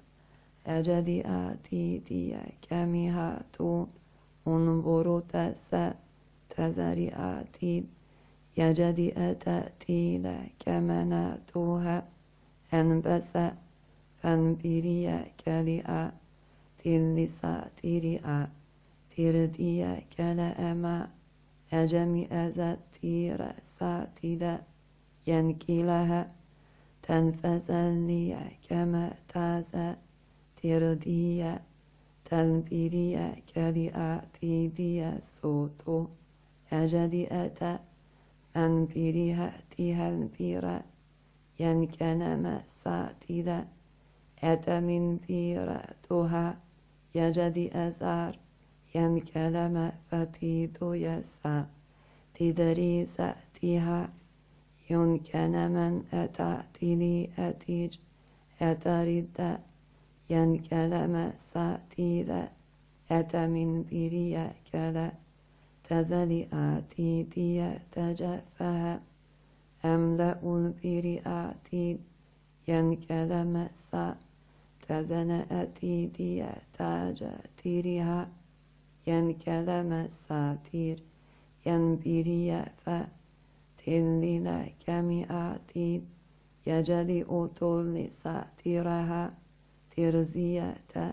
أجدئاتي دي كمهاتو أنبرو تسا تزرئاتي يجدئ تأتي كمناتوها أنبسا فانبريا كلئا تلساترئا ترديا كلأما أجمئ زتير ساتدا ينكلها تنفسلني كما تازا تردية تنبيرية كرياتي دي صوتو أجدي أتا أنبيريها تيها البيرة ينكنما ساتيدا أتا من بيرة توها يجدي أزار ينكلم فتيدو يسا تدريز تيها ينكن من أتعتني أتيج أترد ينكلم ساتيدا أتا من بيريا كلا تزلي آتي دي تجفها أملأ البير آتي ينكلم سا تزن أتي دي تاج تيرها ينكلم ساتير ينبيريا ف تلنا كمي آتي يجلي أطول ساتيرها ترزية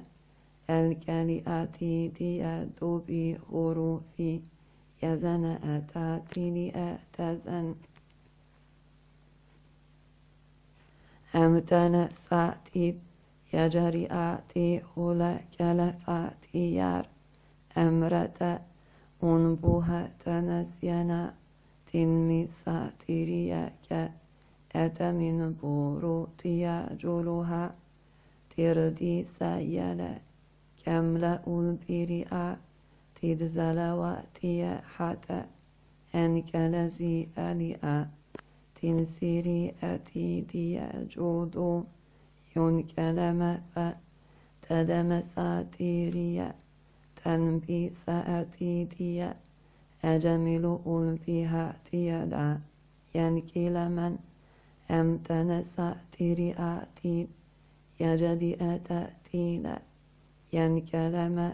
الكلي دي دوبي حروفي يزن أتاتيني أتزن أمتن ساتيب يجري آتي هلا كلفاتي يار أمرت أنبوها تنسينا تنمي ساتيريا كأتمن بوروتيا جلوها تردي سيلا كملا البريئة تدزلواتي حتى أنكلزي أليئة تنسيري أتي دي جودو ينكلم فتدم ساتيريا تنبي سأتي دي أجمل ألبيها تيدا ينكل من أمتن ساتيرياتي يجدي أتأتينا ينكلم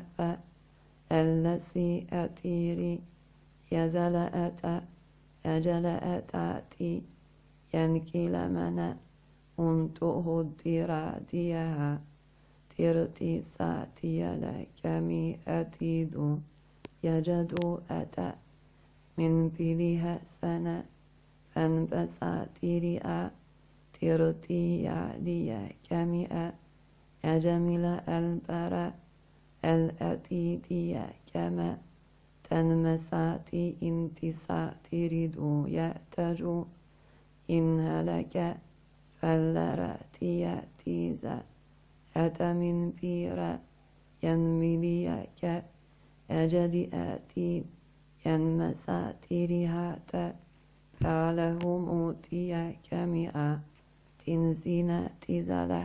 فالذي أتيري يزل أتا أجل أتاتي ينكلمنا أنتو الدرا ديها ترتي ساتي لكمي أتيدو يجدو أتا من بليها سنة فانبساتيري ترتي عليا كمئة أجمل البراء الأتيدية كما تنمساتي انتساتي ردو يأتجو إن هلك فالراتي تيزا أتى من بيرا ينمليك أجد آتي ينمساتي رهاتا فعلهم أوتي كمئة تنزينا تزلع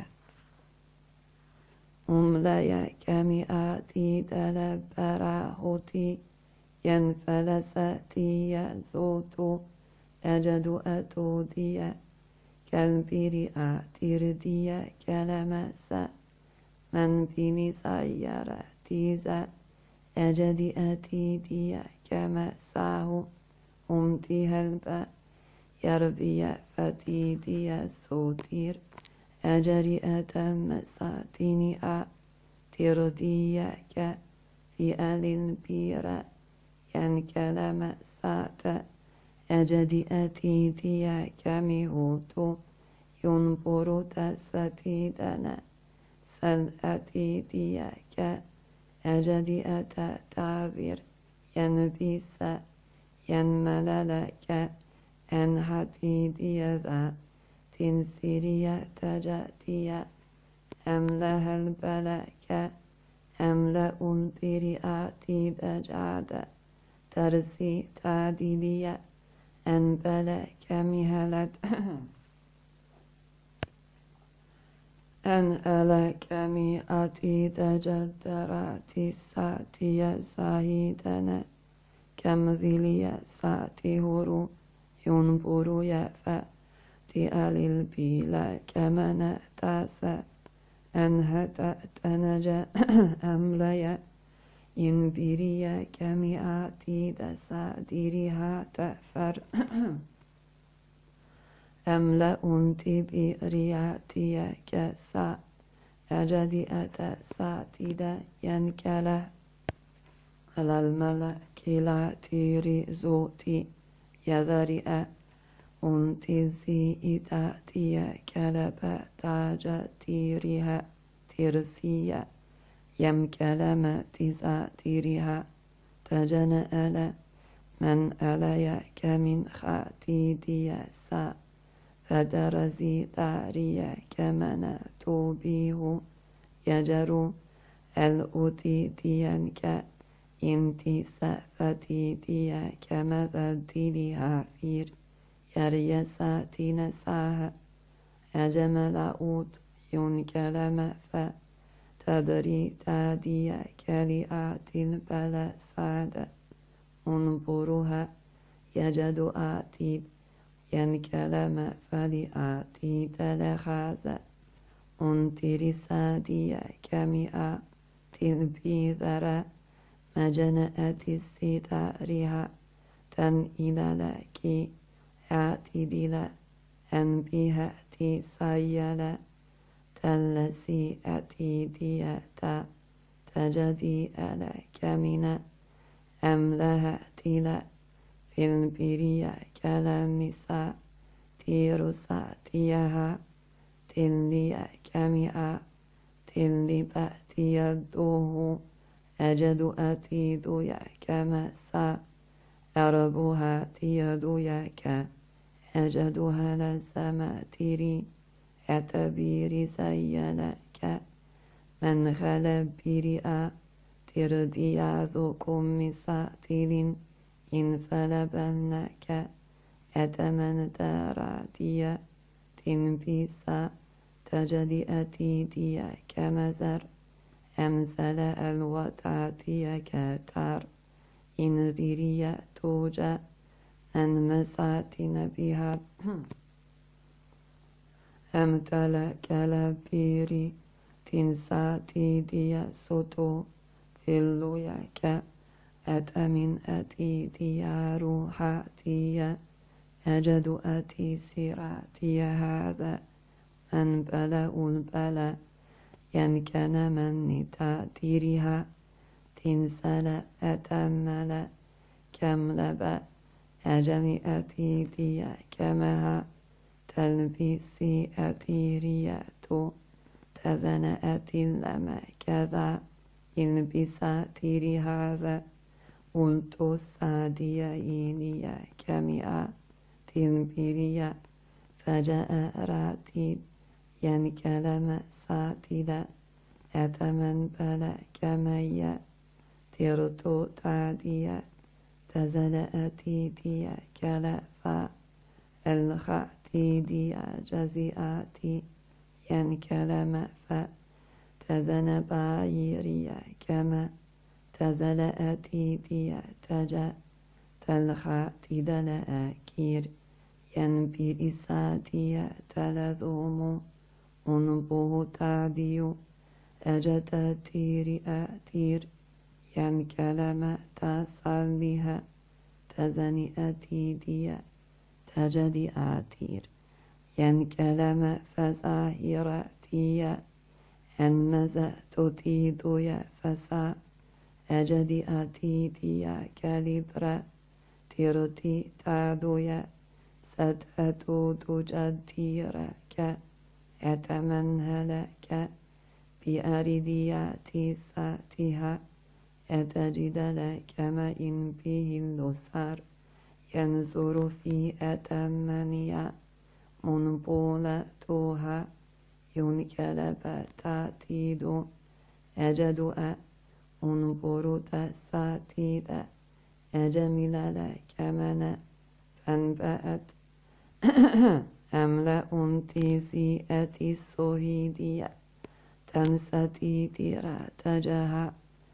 أملي كمئاتي دلبراهوتي ينفلساتي يزوتو أجد أتودي كالبريئة تردي كلمسا من بني سيارة تيزا أجد أتيدي كمساه أمتها البا يربي فتيدي سوتير أجري أتم ساتيني ترديك في البيرة ينكلم سات أجدي أتيدي كميهوتو ينبر تستيدنا سل أتيدي أجدي أتتعذر ينبيس ينمللك أن هتيدي ذا تنسيري تجاتي أملها البلك أملأ البريئات بجعد ترسي تعديلية أن بلك مهلت أن ألك مئتي تجدرات ساتي ساهدنا كمذلية ساتي هرو ينبر يفأ البيلا كمن تاسا أنهت تنجا أمليا ينبريا كمئاتي دسا ديريها تفر أملأ تبرياتي كسا أجدي أتساتيدا ينكلا على الملك لا تيري زوتي يذرئ أنتزي إتاتي كلب تاج تيرها ترسيا يم كلمة تزا تيرها تجن ألا من ألي كمن خاتيدي سا فدرزي داري كمن توبيه يجرو الأوتي ديانك إنتي سفتي ديا كمثل ديلها فير يريساتي نساها أجمل أوت ينكلم فتدري تاديا كليات البلا سادة انظرها يجد آتيب ينكلم فلآتي دلخازة انتري ساديا كمئة تلبيذرة مجنأة الستارها تن إلى لك اعتدل أن بها تسيل تلسي أتيدية تجدي لك من أملها تلا في البرية كلامسا تيرسا تيها تلي كمئة تلي بأتي يده أجد أتيد كمسا أربها تيديك أجدها لسماتري اعتبير سيلك من خلب برئة تردياذكم مساتل إن فلبنك أتمن ترادية تنبيسا تجدي أتيدي كمزر أمثل الوتاتي كتار إن ذرية توجا أن مساتن بها أمتل كالبيري تنساتي دي سوتو في اللويك أتمن أتي دي روحاتي أجد أتي سيراتي هذا من بلا البلا ين كان من تاتيرها تنسل أتمل كملب أجمي أتيدي كمها تلبسي أتيرياتو تزن أتلم كذا يلبس تيري هذا قلت سادية إيليا كمئة تلبيريا فجاء راتب ينكلم ساتلا أتمن بلا كمية ترتو تعدية تزل أتيدي كلفا الخاتيدي جزيئاتي ينكلم فتزن بايري كما تزل أتيدي تجا تلخاتيد لأكير ينبي إساتي تلذوم أنبه تعديو أجد تيري أتير ينكلم تسليها تزني أتيدي تجدي آتير ينكلم فزاهرتي أنمز تتيدي فسا أجدي أتيدي كالبرا تيرتي تعدي ستأتو تجديرك أتمنهلك بأرديات ساتها أتجد لك ما إن به اللسار ينظر في أتمنيا منبولتها ينكلب تاتيد أجد أنبر تساتيد أجمل لك من فانبأت أملأ انتزي أتي الصهيدية تمستي تيرا تجها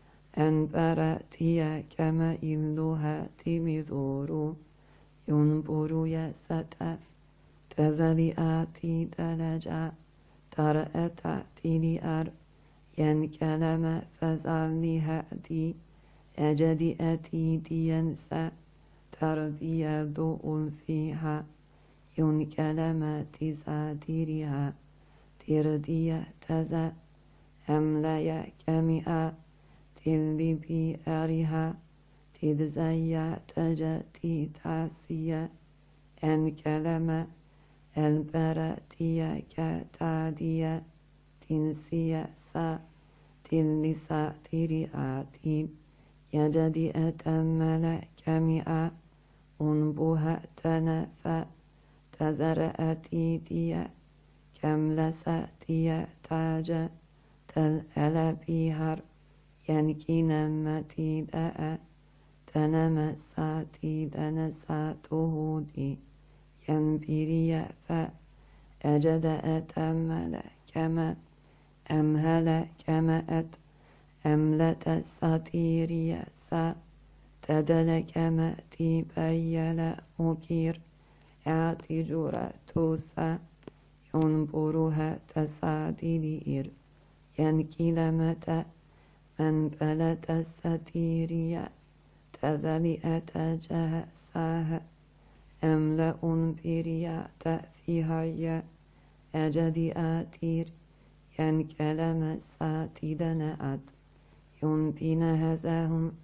أنبرتي كما إلها تمذور ينبر يستا تزلي آتي دلجا ترأت تليار ينكلم فزالني هادي أجدي أتي دينسا تربية ضوء فيها ينكلم تزاديرها تردية تزا أمليا كمئة تلبي بأرها تدزيا تجتي تاسيا en keleme elberetiye ketadiye tinsiye sa tilisa tiriati yecedi etemmele kemi'a unbuha tenefe tezereti diye kemlese diye tace tel ele bihar yenkinem de'e tenemesati denesatuhudi yenbiriye fe ecede etemmele keme emhele keme et emlete satiriye sa tedele keme tibeyyele mukir e'ticure tusa yunburuhe tesadilir yenkilemete menbelete satiriye tezeli etecehe sahe emle unbiriye tefihaye ecedi atir yenkeleme satidene at yunbine hezehum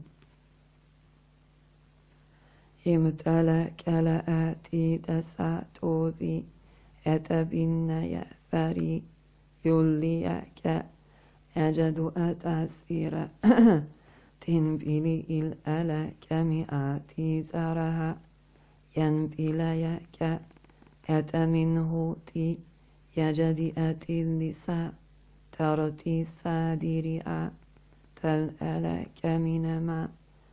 imtele kele ati desatozi etebinneye feri yulliye ke ecedu etasire tinbili il ele kemiati zaraha yenbileye ke eteminhuti yecedi etillisa terti sadiri'a tel ele keminema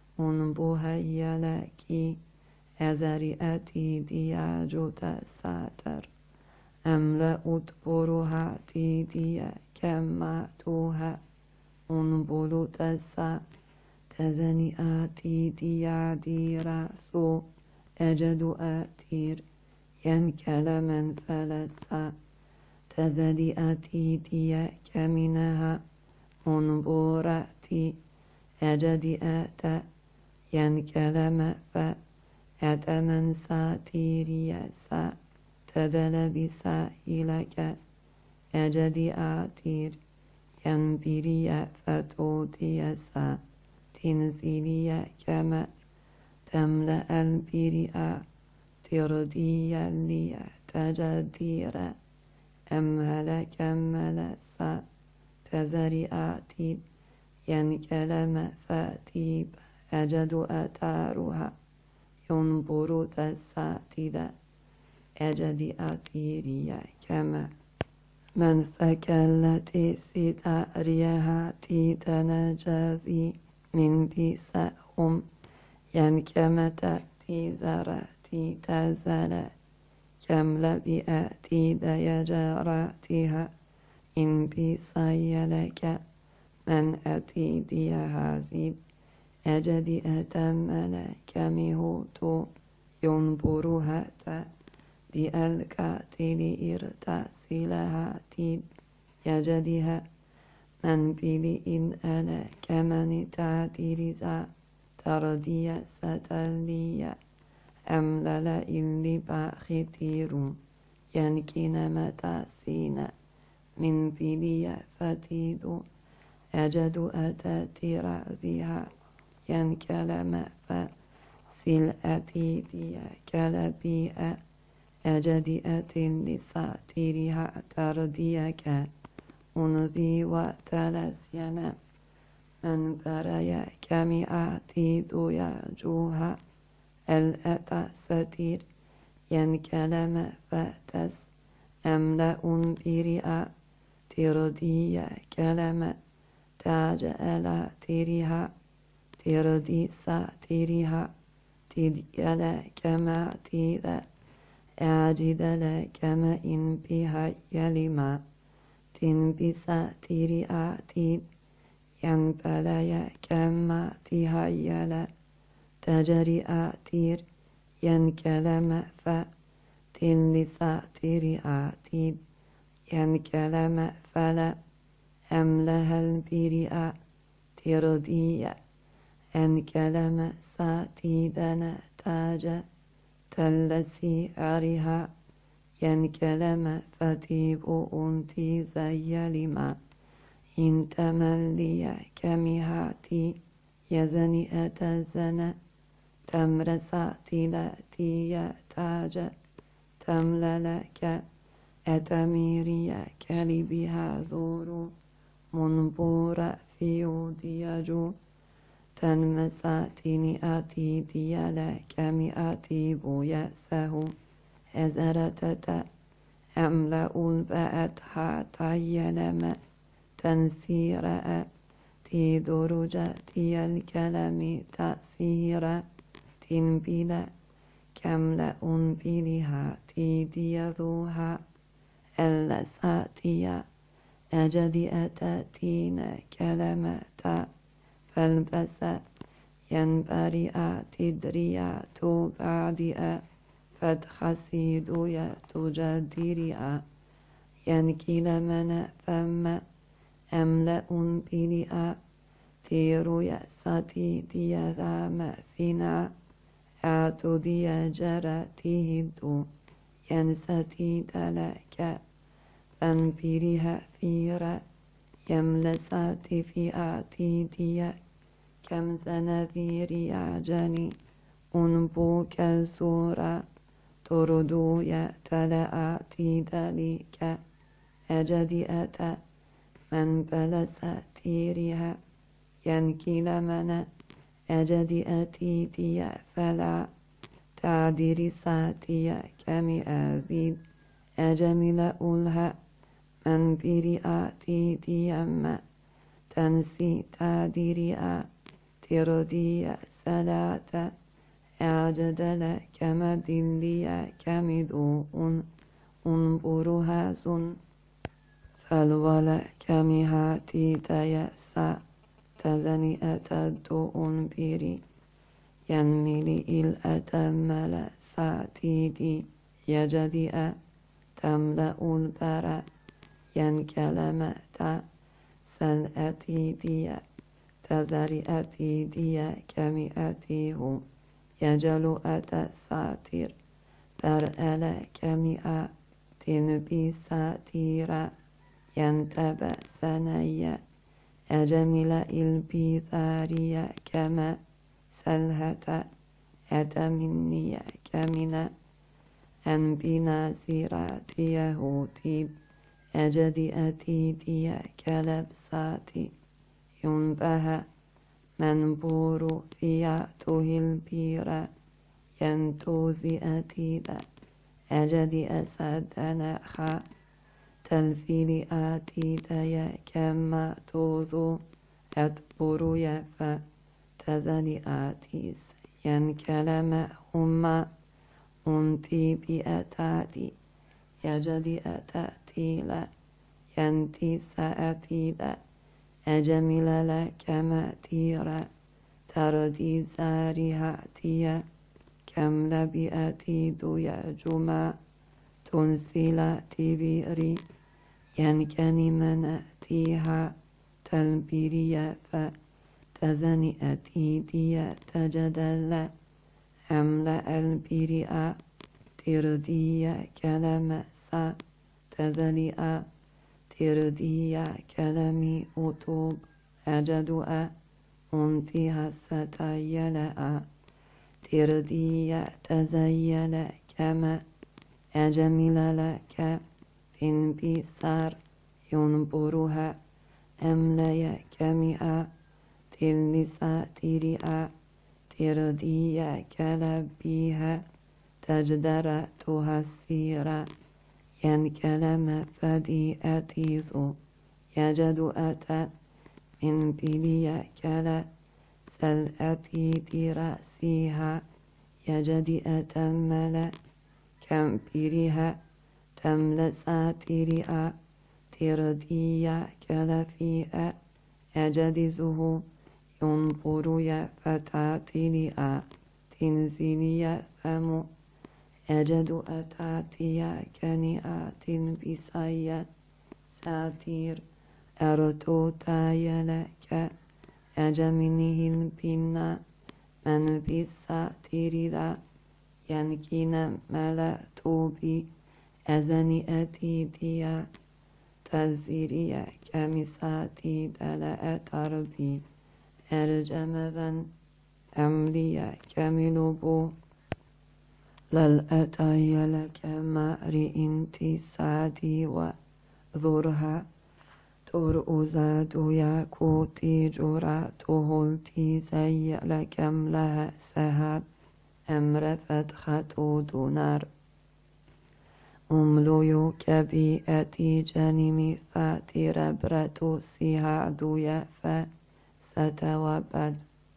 unbuheyyele ki ezeri eti diyacute sater emle utburuha ti diye kemma tuhe unbulu tesa tezeni ati diyadira su ecedu etir yenkelemen felesa tezeli ati diye kemineha unburati ecedi ete yenkeleme fe etemen satiriye sa tedele bisa ileke ecedi atir yenbiriye fetodiye sa tinziliye keme temle elbiriye tirdiyelliye tecedire emhele kemmele sa tezeri atil yenkeleme fetib ecedu etaruha yunburu tesatide ecedi atiriye keme men sekelleti sidariyeha tidenecezi min bisehum yenkemete tizereti tezele kemle bi'eti deyeceratiha in bisayyeleke men eti diye hazib ecedi etemmele kemihutu yunburuhete bi el katili irtasileha tib yecedihe men bili in ele kemeni tadiriza tardiye setelliye emlele illi bahitirum yenkine tasine min biliye fetidu ecedu etetiraziha yenkeleme fe sil eti diye kelebiye ecedi etilli satiriha tardiyeke unzi ve telesyene men bereye kemiati duyacuha el eta setir yenkeleme fe tes emle unbiri'a tirdiye keleme tace ela tiriha tirdisa tiriha tidyele keme tide ecidele keme inbiha yelima tinbisa tiri'a tid yenbeleye kemma tihayyele teceri'a tir yenkeleme fe tillisa tiri'a tid yenkeleme fele emlehel biri'a tirdiye enkeleme satidene tace tellesi ariha yenkeleme fetibu unti zeyyelima intemelliye kemihati yezeni etezene temresatile tiye تاج تمللك أتميري كلبها ذور منبور فيوديجو تنمساتني أتي ديالك مئتي بويسه أزرتت أملأ البأت حتى يلم تنسير تي درجتي الكلم تأسير تنبيل كملأ بلها تي ديذوها اللساتيا أجدي أتاتين كلمة فالبس ينبرئ تدريا تبعدئ فتخسيد تجدرئ ينكل من فم أملأ بلئ تير يأساتي ديذام فينا أعتدي جرتهد ينستي دلك فانبرها فير يملسات فئاتي دي كم سنذير عجني أنبوك سورة تردو يتلأتي ذلك أجدئت من بلس تيرها ينكل من أجدئتي دي فلا تعدري ساتي كمئازيد أجمل أولها من برئاتي ديما تنسي تادرئا تردي سلاة أعجدل كمدلي كمدوء أنبرها سن فالولا كمهاتي تيسا تزني أتدؤ بيري ينملي الأتمل ساتيدي يجدئ تملأ البرى ينكلمت سلأتي دي تزرئتي دي كمئته يجل أتساتير برأل كمئة تنبي ساتيرا ينتبه سنيا أجمل البيثاريا كما سلهة أتمني كمنا أن بنازرات يهودي أجدئتي دي كلبساتي ينبه منبور فياته البيرة ينتوزئتي ذا أجدئ سدنخا تلفيل آتي دي كما توذو أتبر يفا تزني آتيس ينكلم هما أنتي بأتاتي يجدي أتاتي لا ينتي سأتي لا أجمل لك ماتيرا تردي زارهاتي كم لبئتي دويا جما تنسل تبيري ينكني منأتيها تلبيري فتزنئتي دي تجدل أملأ البرئ تردي كلمسا تزلئ تردي كلمي أطوب أجدؤ أنتها ستيلأ تردي تزيل كما أجمل لك انبسار ينبرها أملي كمئة تلنسا ترئ تردي كلبيها تجدر تهسير ينكلم فدي أتيث يجد أتى من بلي كلا سلأتي دراسيها يجد أتمل كم برها تملسا ترئ تردي كلفيئ أجدزه ينبر يفتاتلئ تنزلي ثم أجد أتاتي كنئات بسي ساتير أرتو تايلك أجمنه البنا من بساتير ذا ينكين ملأتوبي أزنئتي ديا تزيري كمساتي دلأ تربي أرجمذا أملي كملبو للأتي لك ماري انتي سادي وذرها ترؤزاد ياكوتي جرا تهلتي زي لكم لها سهاد أمر فتخة دونار أملو كبيئتي جنمي فاتي ربرة سيهادو يفا ستوبد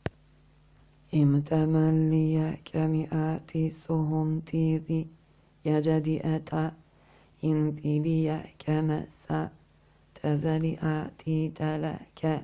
امتملي كمئاتي سهمتي ذي يجدي أتا إن بلي كمسا تزلئاتي دلك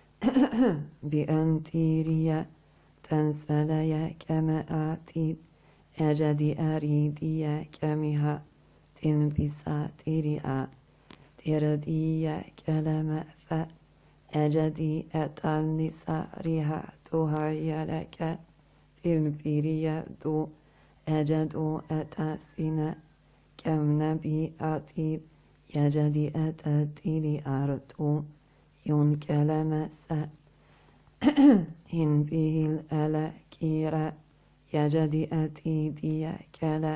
بأنتيريا تنسلي كمآتي أجدي أريدي كمها تنبساتيريا تردي كلمة أجدي أتالي سارها تهيا لك تنبيريا دو أجدو أتاسنا كم نبي أتيب يجدي أتاتيلي أرتو يون كلمة إن به الألاكيرا يجدي أتيدي كلا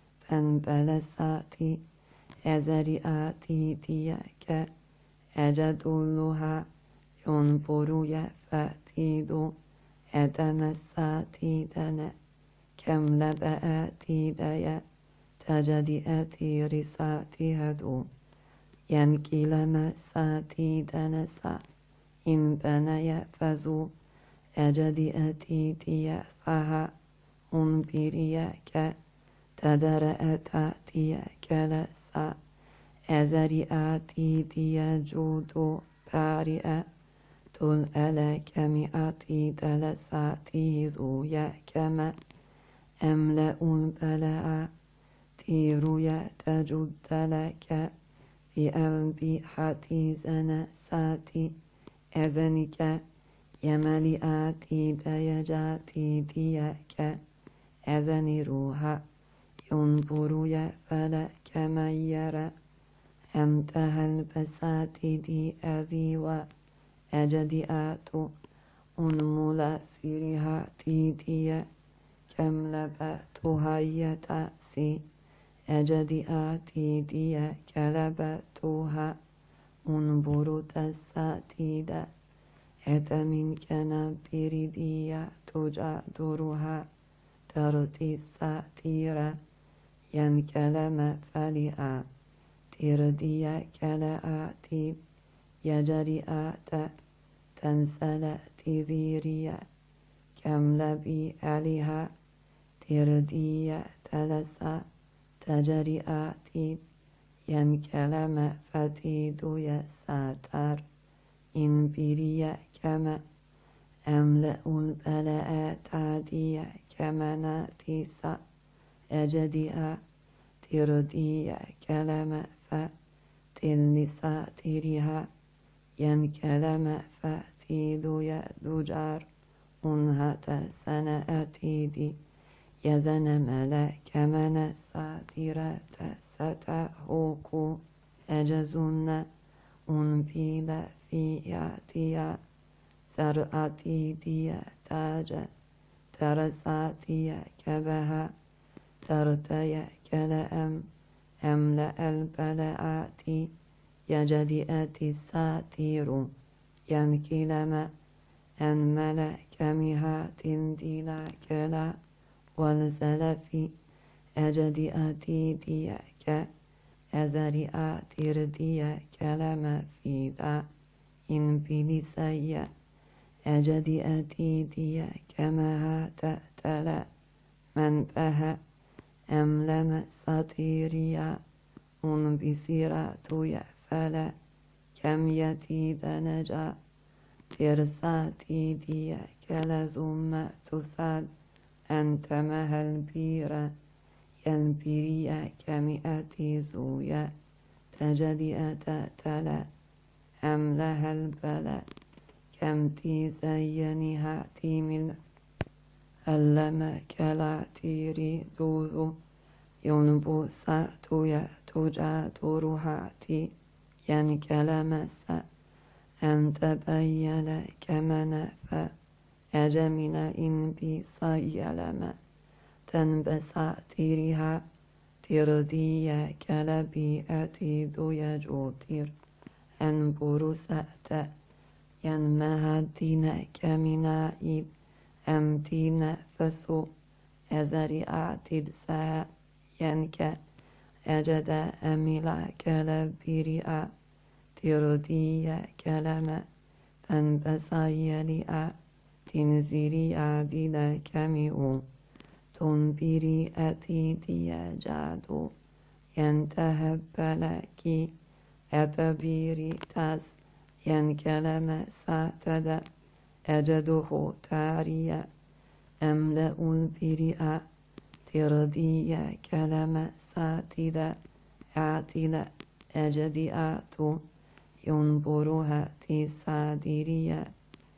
فانبلساتي أزري أتيديك أجدلها ينبر يفتيد أتمساتي دنا كم لبأتي ديا تجدي أتي رساتي هدو ينكي لمساتي دنسا إن بنا يفزو أجدي أتي ديفها أنبريك تدر أتاتيك لسا أزري أتي ديجودو بارئة تل ألك مئتي دلساتي ذو يكما أملأ البلاء تيرو يتجد لك في قلبي حتيزنا ساتي أذنك يملئاتي ديجاتي ديك أذني روحا ينظر يفلك من يرى أمتها البساتي دي أذي وأجدي آتو أنملا سيرها تيدي كم لبأتها يتأسي أجدي آتي دي كلبتها انظر تساتيدا أتمن كنبريديا تجادرها ترتي ساتيرا ينكلم فلئا تردي كلآتي يجري آت تنسل تذيريا كم لبي عليها تردي تلسا تجري آتي ينكلم فتيد يساتر إن بريا كما أملأ البلاء تعدي كمناتيسا أجدئا تردي كلم فتلنسا تريها ينكلم فتيد يدجار أنهت سنأتيدي يزن ملك من ساترة ستهوكو أجزن أنبيل في ياتيا سرأتي دي تاج ترساتي كبها ترتي كلأم أملأ البلاءات يجدئتي الساتير ينكلم أن ملك مهات ديلا كلا والزلف أجدئتي ديك أزرئات ردي كلم في ذا إن بلسي أجدئتي دي كما تأتلا من بها أملم سطيريا من بسيرات يفلا كم يتيد نجا ترساتي دي كلزم تساد أنت مهل بيرا ينبريا كمئتي زويا تجدئ تأتلا أملها البلاء كم تزينها تيمل ألم كلا تيري دوذو ينبو ساتويا تجادرها تي ينكلمس أن تبين كمن فأجمن إن بصيلم تنبساتيرها تردية كلبي أتيدو يجوتير أن بروسات ينمهدين كمنائب أمتين فسو أزري أعتد سها ينك أجد أملا كلبيريا تردية كلمة تنبسايليا تنزيري عديد كميو تنبيري أتيدي جادو ينتهب لكي أتبيري تاس ينكلم ساتد أجده تاريا أملأ البريئة تردية كلمة ساتدة عاتلة أجدئات ينبرها تساديرية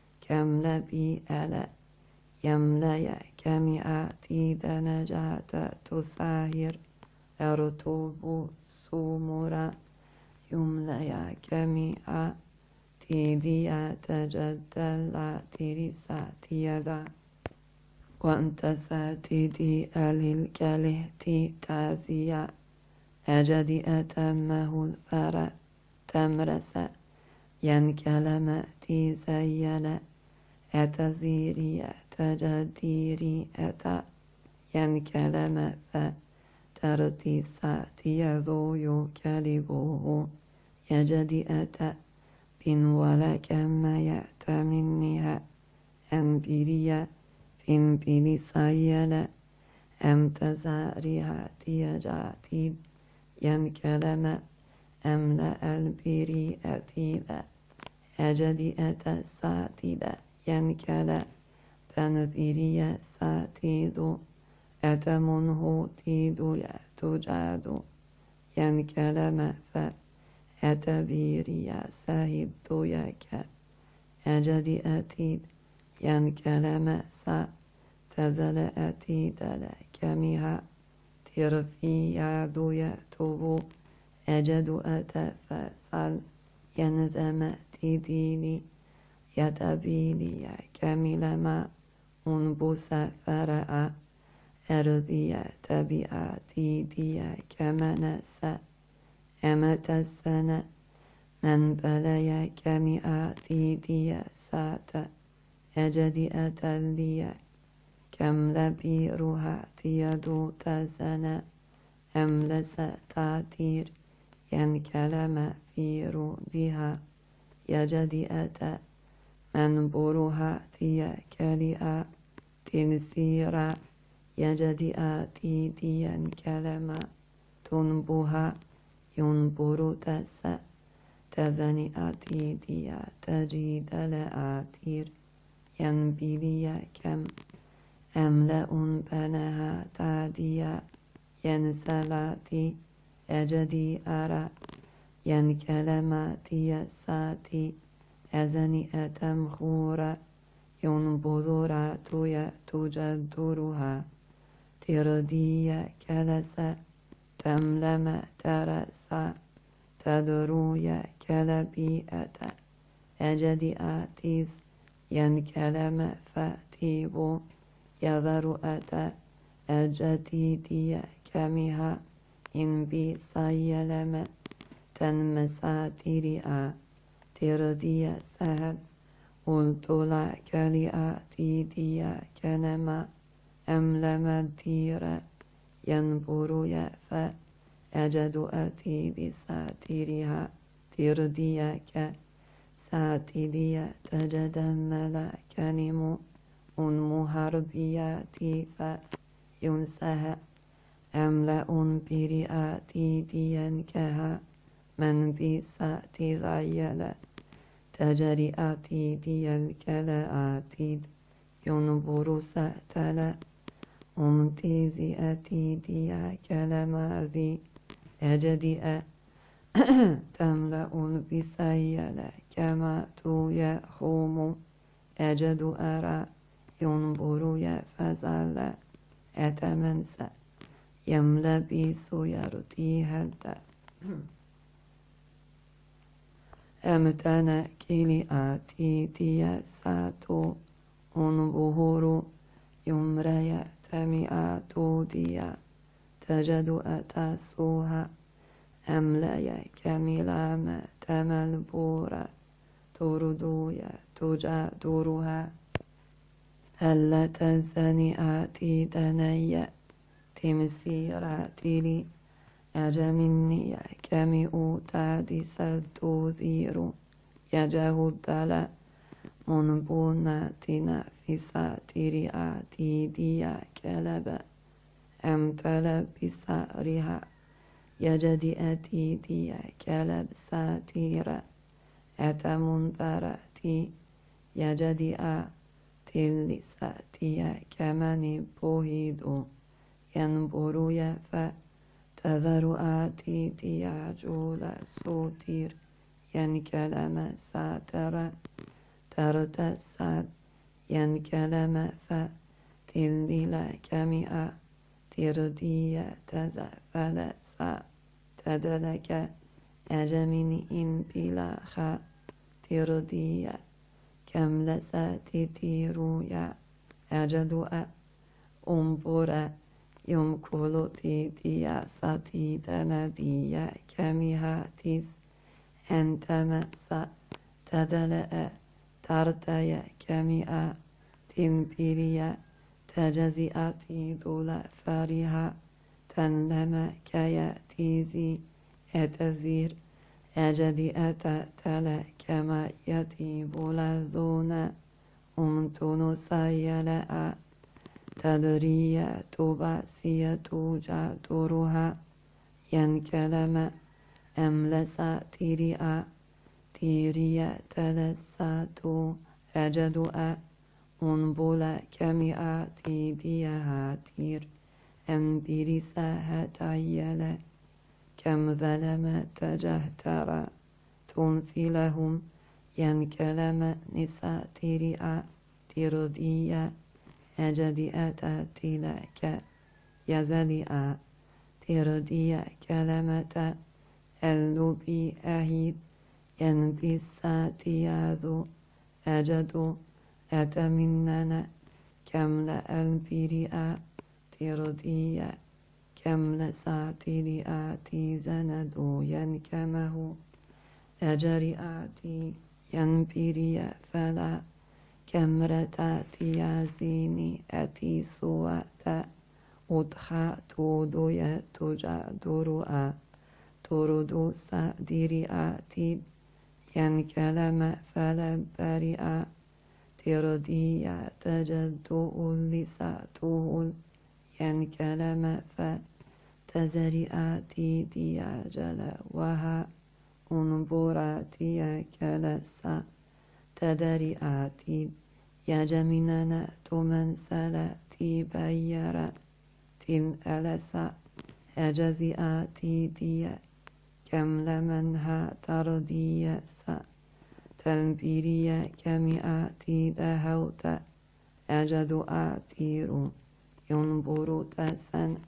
كملبي ألا يملأ كمئاتي دنجات تساهر أرتوب سومرا يملأ كمئة تيديا تجدل ترساتي يدا وانت ساتدي للكلهتي تازيا أجدي أتمه الفرا تمرس ينكلم تزيل أتزيري أتجديري أتا ينكلم فترتي ساتي ذو يكلبه يجدي أتا بن ولك ما يأتمنها أنبيريا فين بني سيلا أم تزاريها تيجاتي ينكلم أملأ البري أتيذا أجدي أتا ساتيدا ينكلا فنذيريا ساتيدو أتمنه تيدو يتجادو ينكلم فأتبيريا ساهدو يكا أجدي أتيد ينكلم سا تزل أتيد لكمها ترفي يعدو يتوبو أجد أتفصل ينذم تديني يتبيني كمل ما أنبس فرأ أرضي تبياتي دي كمنسى أمت السنة من بلي كمئاتي دي سات أجدي أتلي كم لبيرها تيدو تزنى أملس تاتير ينكلم في رودها يجدي أتا من بروها تي كلئا تنسيرا يجدي آتي دي ينكلم تنبها ينبر تسا تزني آتي دي تجيد لآتير ينبلي كم أملأ بنها تاديا ينسلاتي أجدي أرى ينكلماتي ساتي أزني أتمخورا ينبذرا تجدرها تردي كلسا تملم ترسا تدروي كلبيئة أجدي آتيس ينكلم فاتيبو يذر أتا أجديدي كمها إن بي سيلم تنمساتيريا تردي سهل قلت لك لآتي ديا كنما أملم الدير ينبر يأفى أجد أتي بساتيرها ترديك ساتيريا تجدمل كنم مهربياتي فينسها أملأ برئاتي دينكها من بساتي غيلا تجرئاتي ديالكلااتي ينبر سأتلا أمتزئتي ديا كلماذي أجدئ تملأ بسيلا كما تو يخوم أجد أرى ينبر يفزل أتمنسى يملبس يرتي هدا أمتنا كلياتي ديا ساتو أنبهر يمريا تمئة توديا تجد أتاسوها أمليا كملام تملبورا تردويا تجا دورها ألا تنسني آتي دنيا تمسيرا تيري أجمني كمي أوتادي ستوذيرو يجهد منبونا تنافسا تيري آتي ديا كلبا أمتلا بسارها يجدي أتي ديا كلب ساتيرا أتمنبرتي يجدي تلي ساتيا كماني بوهيدو ينبرو يفا تذر آتي ديا جولا سوتير ينكلم ساترا ترتسال ينكلم فا تليلا كمئة تردية تزفل سا تدلك أجمن إن بلا خا تردية كم لسا تتيرويا أجدو أمبورا يمكولو تيديا ساتي دنديا كميها تيس أنتمسا تدلأ ترتيا كمئة تنبيريا تجزئتي دولا فريها تنلم كيا تيزي أتزير أجدي أتتلا كما يتيب لذونا أمتنو سيلا تدريا تباسيا توجا دورها ينكلم أملسا تيريا تيريا تلساتو أجدو أنبولا كمئة تيديا هاتير أمبيرسا هتايلا كم ظلم تجهترا تنفي لهم ينكلم نساتيريا ترديا أجدي أتاتلك يزلئا ترديا كلمة اللبي أهيد ينبساتياذو أجدو أتمننا كم لألبريا ترديا كم لساتيرياتي زندو ينكمه أجرياتي ينبريا فلا كمرتاتي يزيني أتي سواتا أدخا تودو يتجا درؤا تردو سادرياتي ينكلم فلبريا ترديا تجدو لساتو ينكلم فتزرياتي ديا جلا وها أنبراتي كلسا تدرياتي يجمننا تمنسلاتي بيرا تن ألسا أجزئاتي ديا كم لمنها ترديا سا تنبيريا كمئاتي دهوت أجد آتير ينبر تسن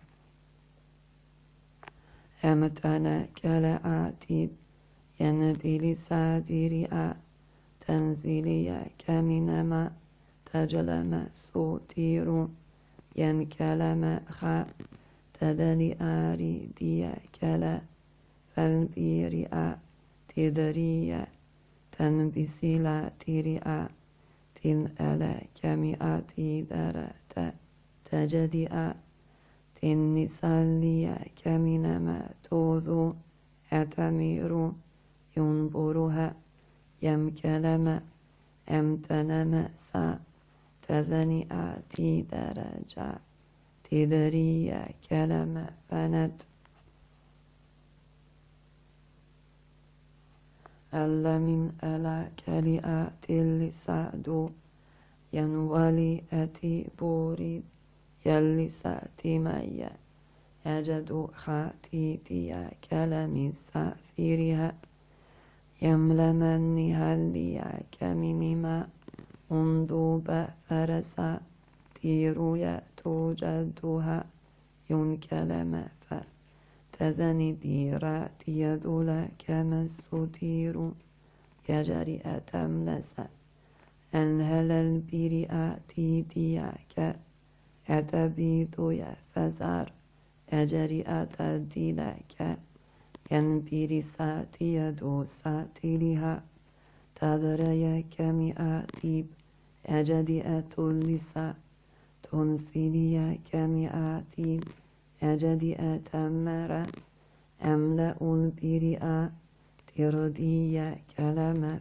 أمتنا كلآتي ينبيل سادريا تنزيليا كمنما تجلم سوتير ينكلم خا تدلي آري ديا كلا فالبيريا تدريا تنبسيلا تيريا تن ألا كمئاتي درت تجدئا تنساليا كمنما توذو أتمير ينبرها يمكلم أمتنم سا تزنئاتي درجة تدريا كلم فنت ألا من ألا كلئات اللسادو ينولي أتي بوريد يلساتي ميا يجد خاتي ديا كلم سافيرها يملمني هليا كمنما أندوب فرسا تيرويا توجدها ينكلم فتزني بيرات يدولا كما السطير يجري أتملس أنهل البريئات دياك أتبيدو يفزار أجري أتديلك ينبيري ساتي يدو ساتي لها تدري كمي آتيب أجدي أتولسا تنسيلي كمي آتيب أجدي أتمر أملأ البريئة تردي كلمة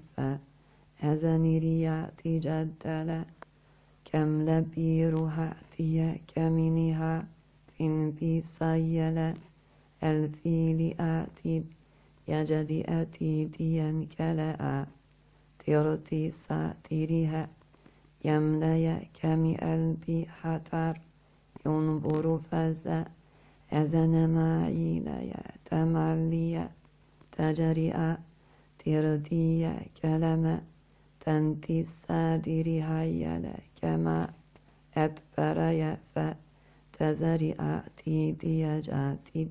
فأزنيريا تجدل كم لبيرها تي كمنها فين بيسيل الفيل آتيب يجدي أتيديا كلاء ترتي ساترها يملأ كمي ألبي حتر ينبر فزا أزن معي لا يتملي تجرئ تردي كلمة تنتي السادر هيا كما أدبر يفا تزرئ تيدي جاتب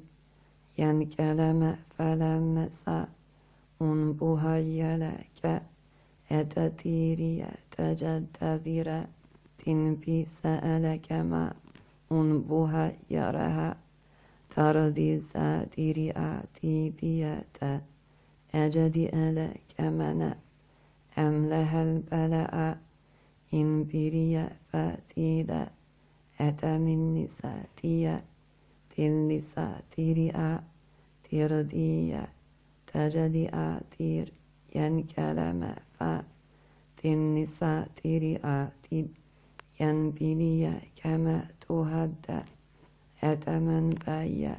ينكلم فلم سا أنبهي لك أتتيري تجدذر تنبي سألك ما أنبها يرها تردي ساتري آتيدية أجدي لك من أملها البلاء إن بري فاتيدا أتى من نساتيا تل ساتري تردي تجدي آتير ينكلم فا تل ساتري آتيب ينبلي كما تهدى أتمن بي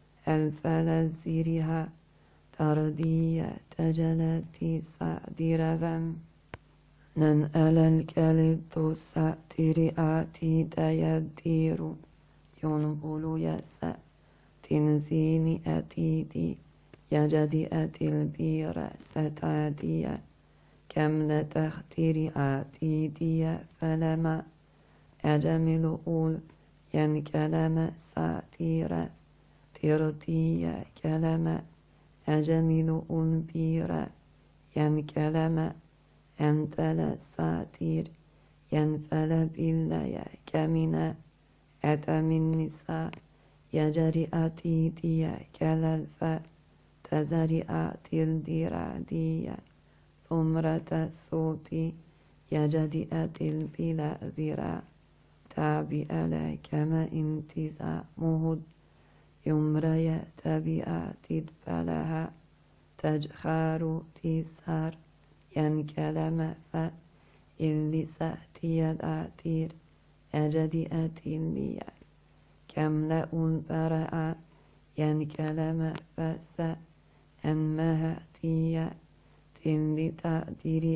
الفلزيرها تردي تجلتي سادرة ننأل الكلد ساتر آتي ديدير ينبل يسا تنزيني أتيدي يجدي أتي البير ستادي كم لتختر آتيدي فلما أجمل أول ينكلم ساتير ترتي كلم أجمل أنبير ينكلم أمثل ساتير ينفل بالله كمنا أتى من نساء يجري أتيدي كالالف تزري الدرادي ثمرة الصوت يجدي البلا ذرا تابي ألا كما انتزاع مهد يمري تبيئة تدبلها تجخار تيسار ينكلم فإلي سأتي الآتير أجدي أتيلي كم لأول برأ ينكلم فسا أنمها تي تلي تأديري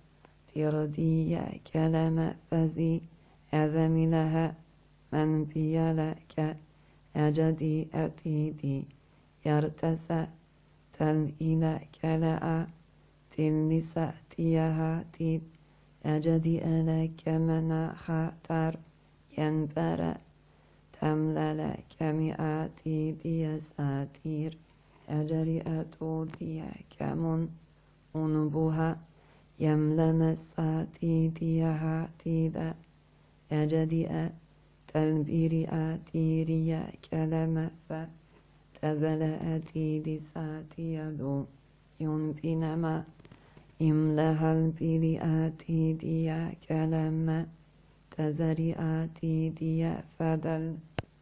تردي كلم فزي أذملها من بيلك أجدي أتيدي يرتسى تلئل كلاء تل سأتيها تيب أجدي ألك من خاطر ينبر تملل كمئاتي دي ساتير أجري أتودي كمن أنبها يملم ساتي ديها تيدا أجدي تلبيري آتيري كلمة فتزل أتيدي ساتي يدو ينبينما إملها البيري آتيدي كلمة تزري آتيدي فدل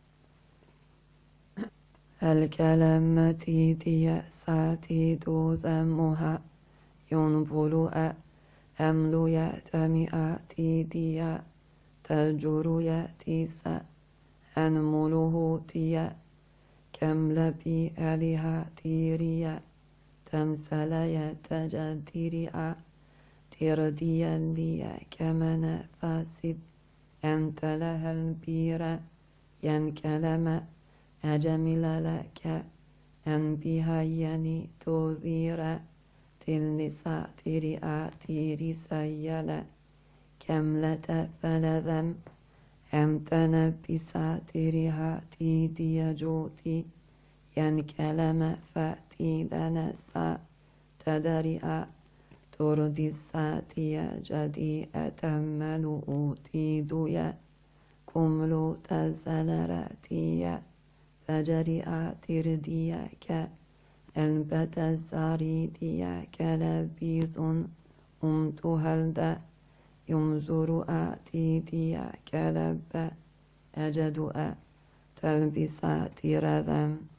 الكلمة تيدي ساتي دو ذمها ينبلو أملو يأتمي آتيدي تجر يأتيسا أنمله تيا كم لبي ألها تيريا تمثل يتجدريا ترديا لي كمن فاسد أنت لها البير ينكلم أجمل لك أن بها يني تذير تل ساتر آتير سيلا كم لتفلذم أمتن بساترها تيدي جوتي ينكلم فأتي دنسا تدرئ تردي الساتي جدي أتمل أوتيدويا كملو تزلراتية فجريا ترديا ك البتزاريديا كلبيزون تهلد يمزر آتيديا كلب أجدؤ تلبسا تردم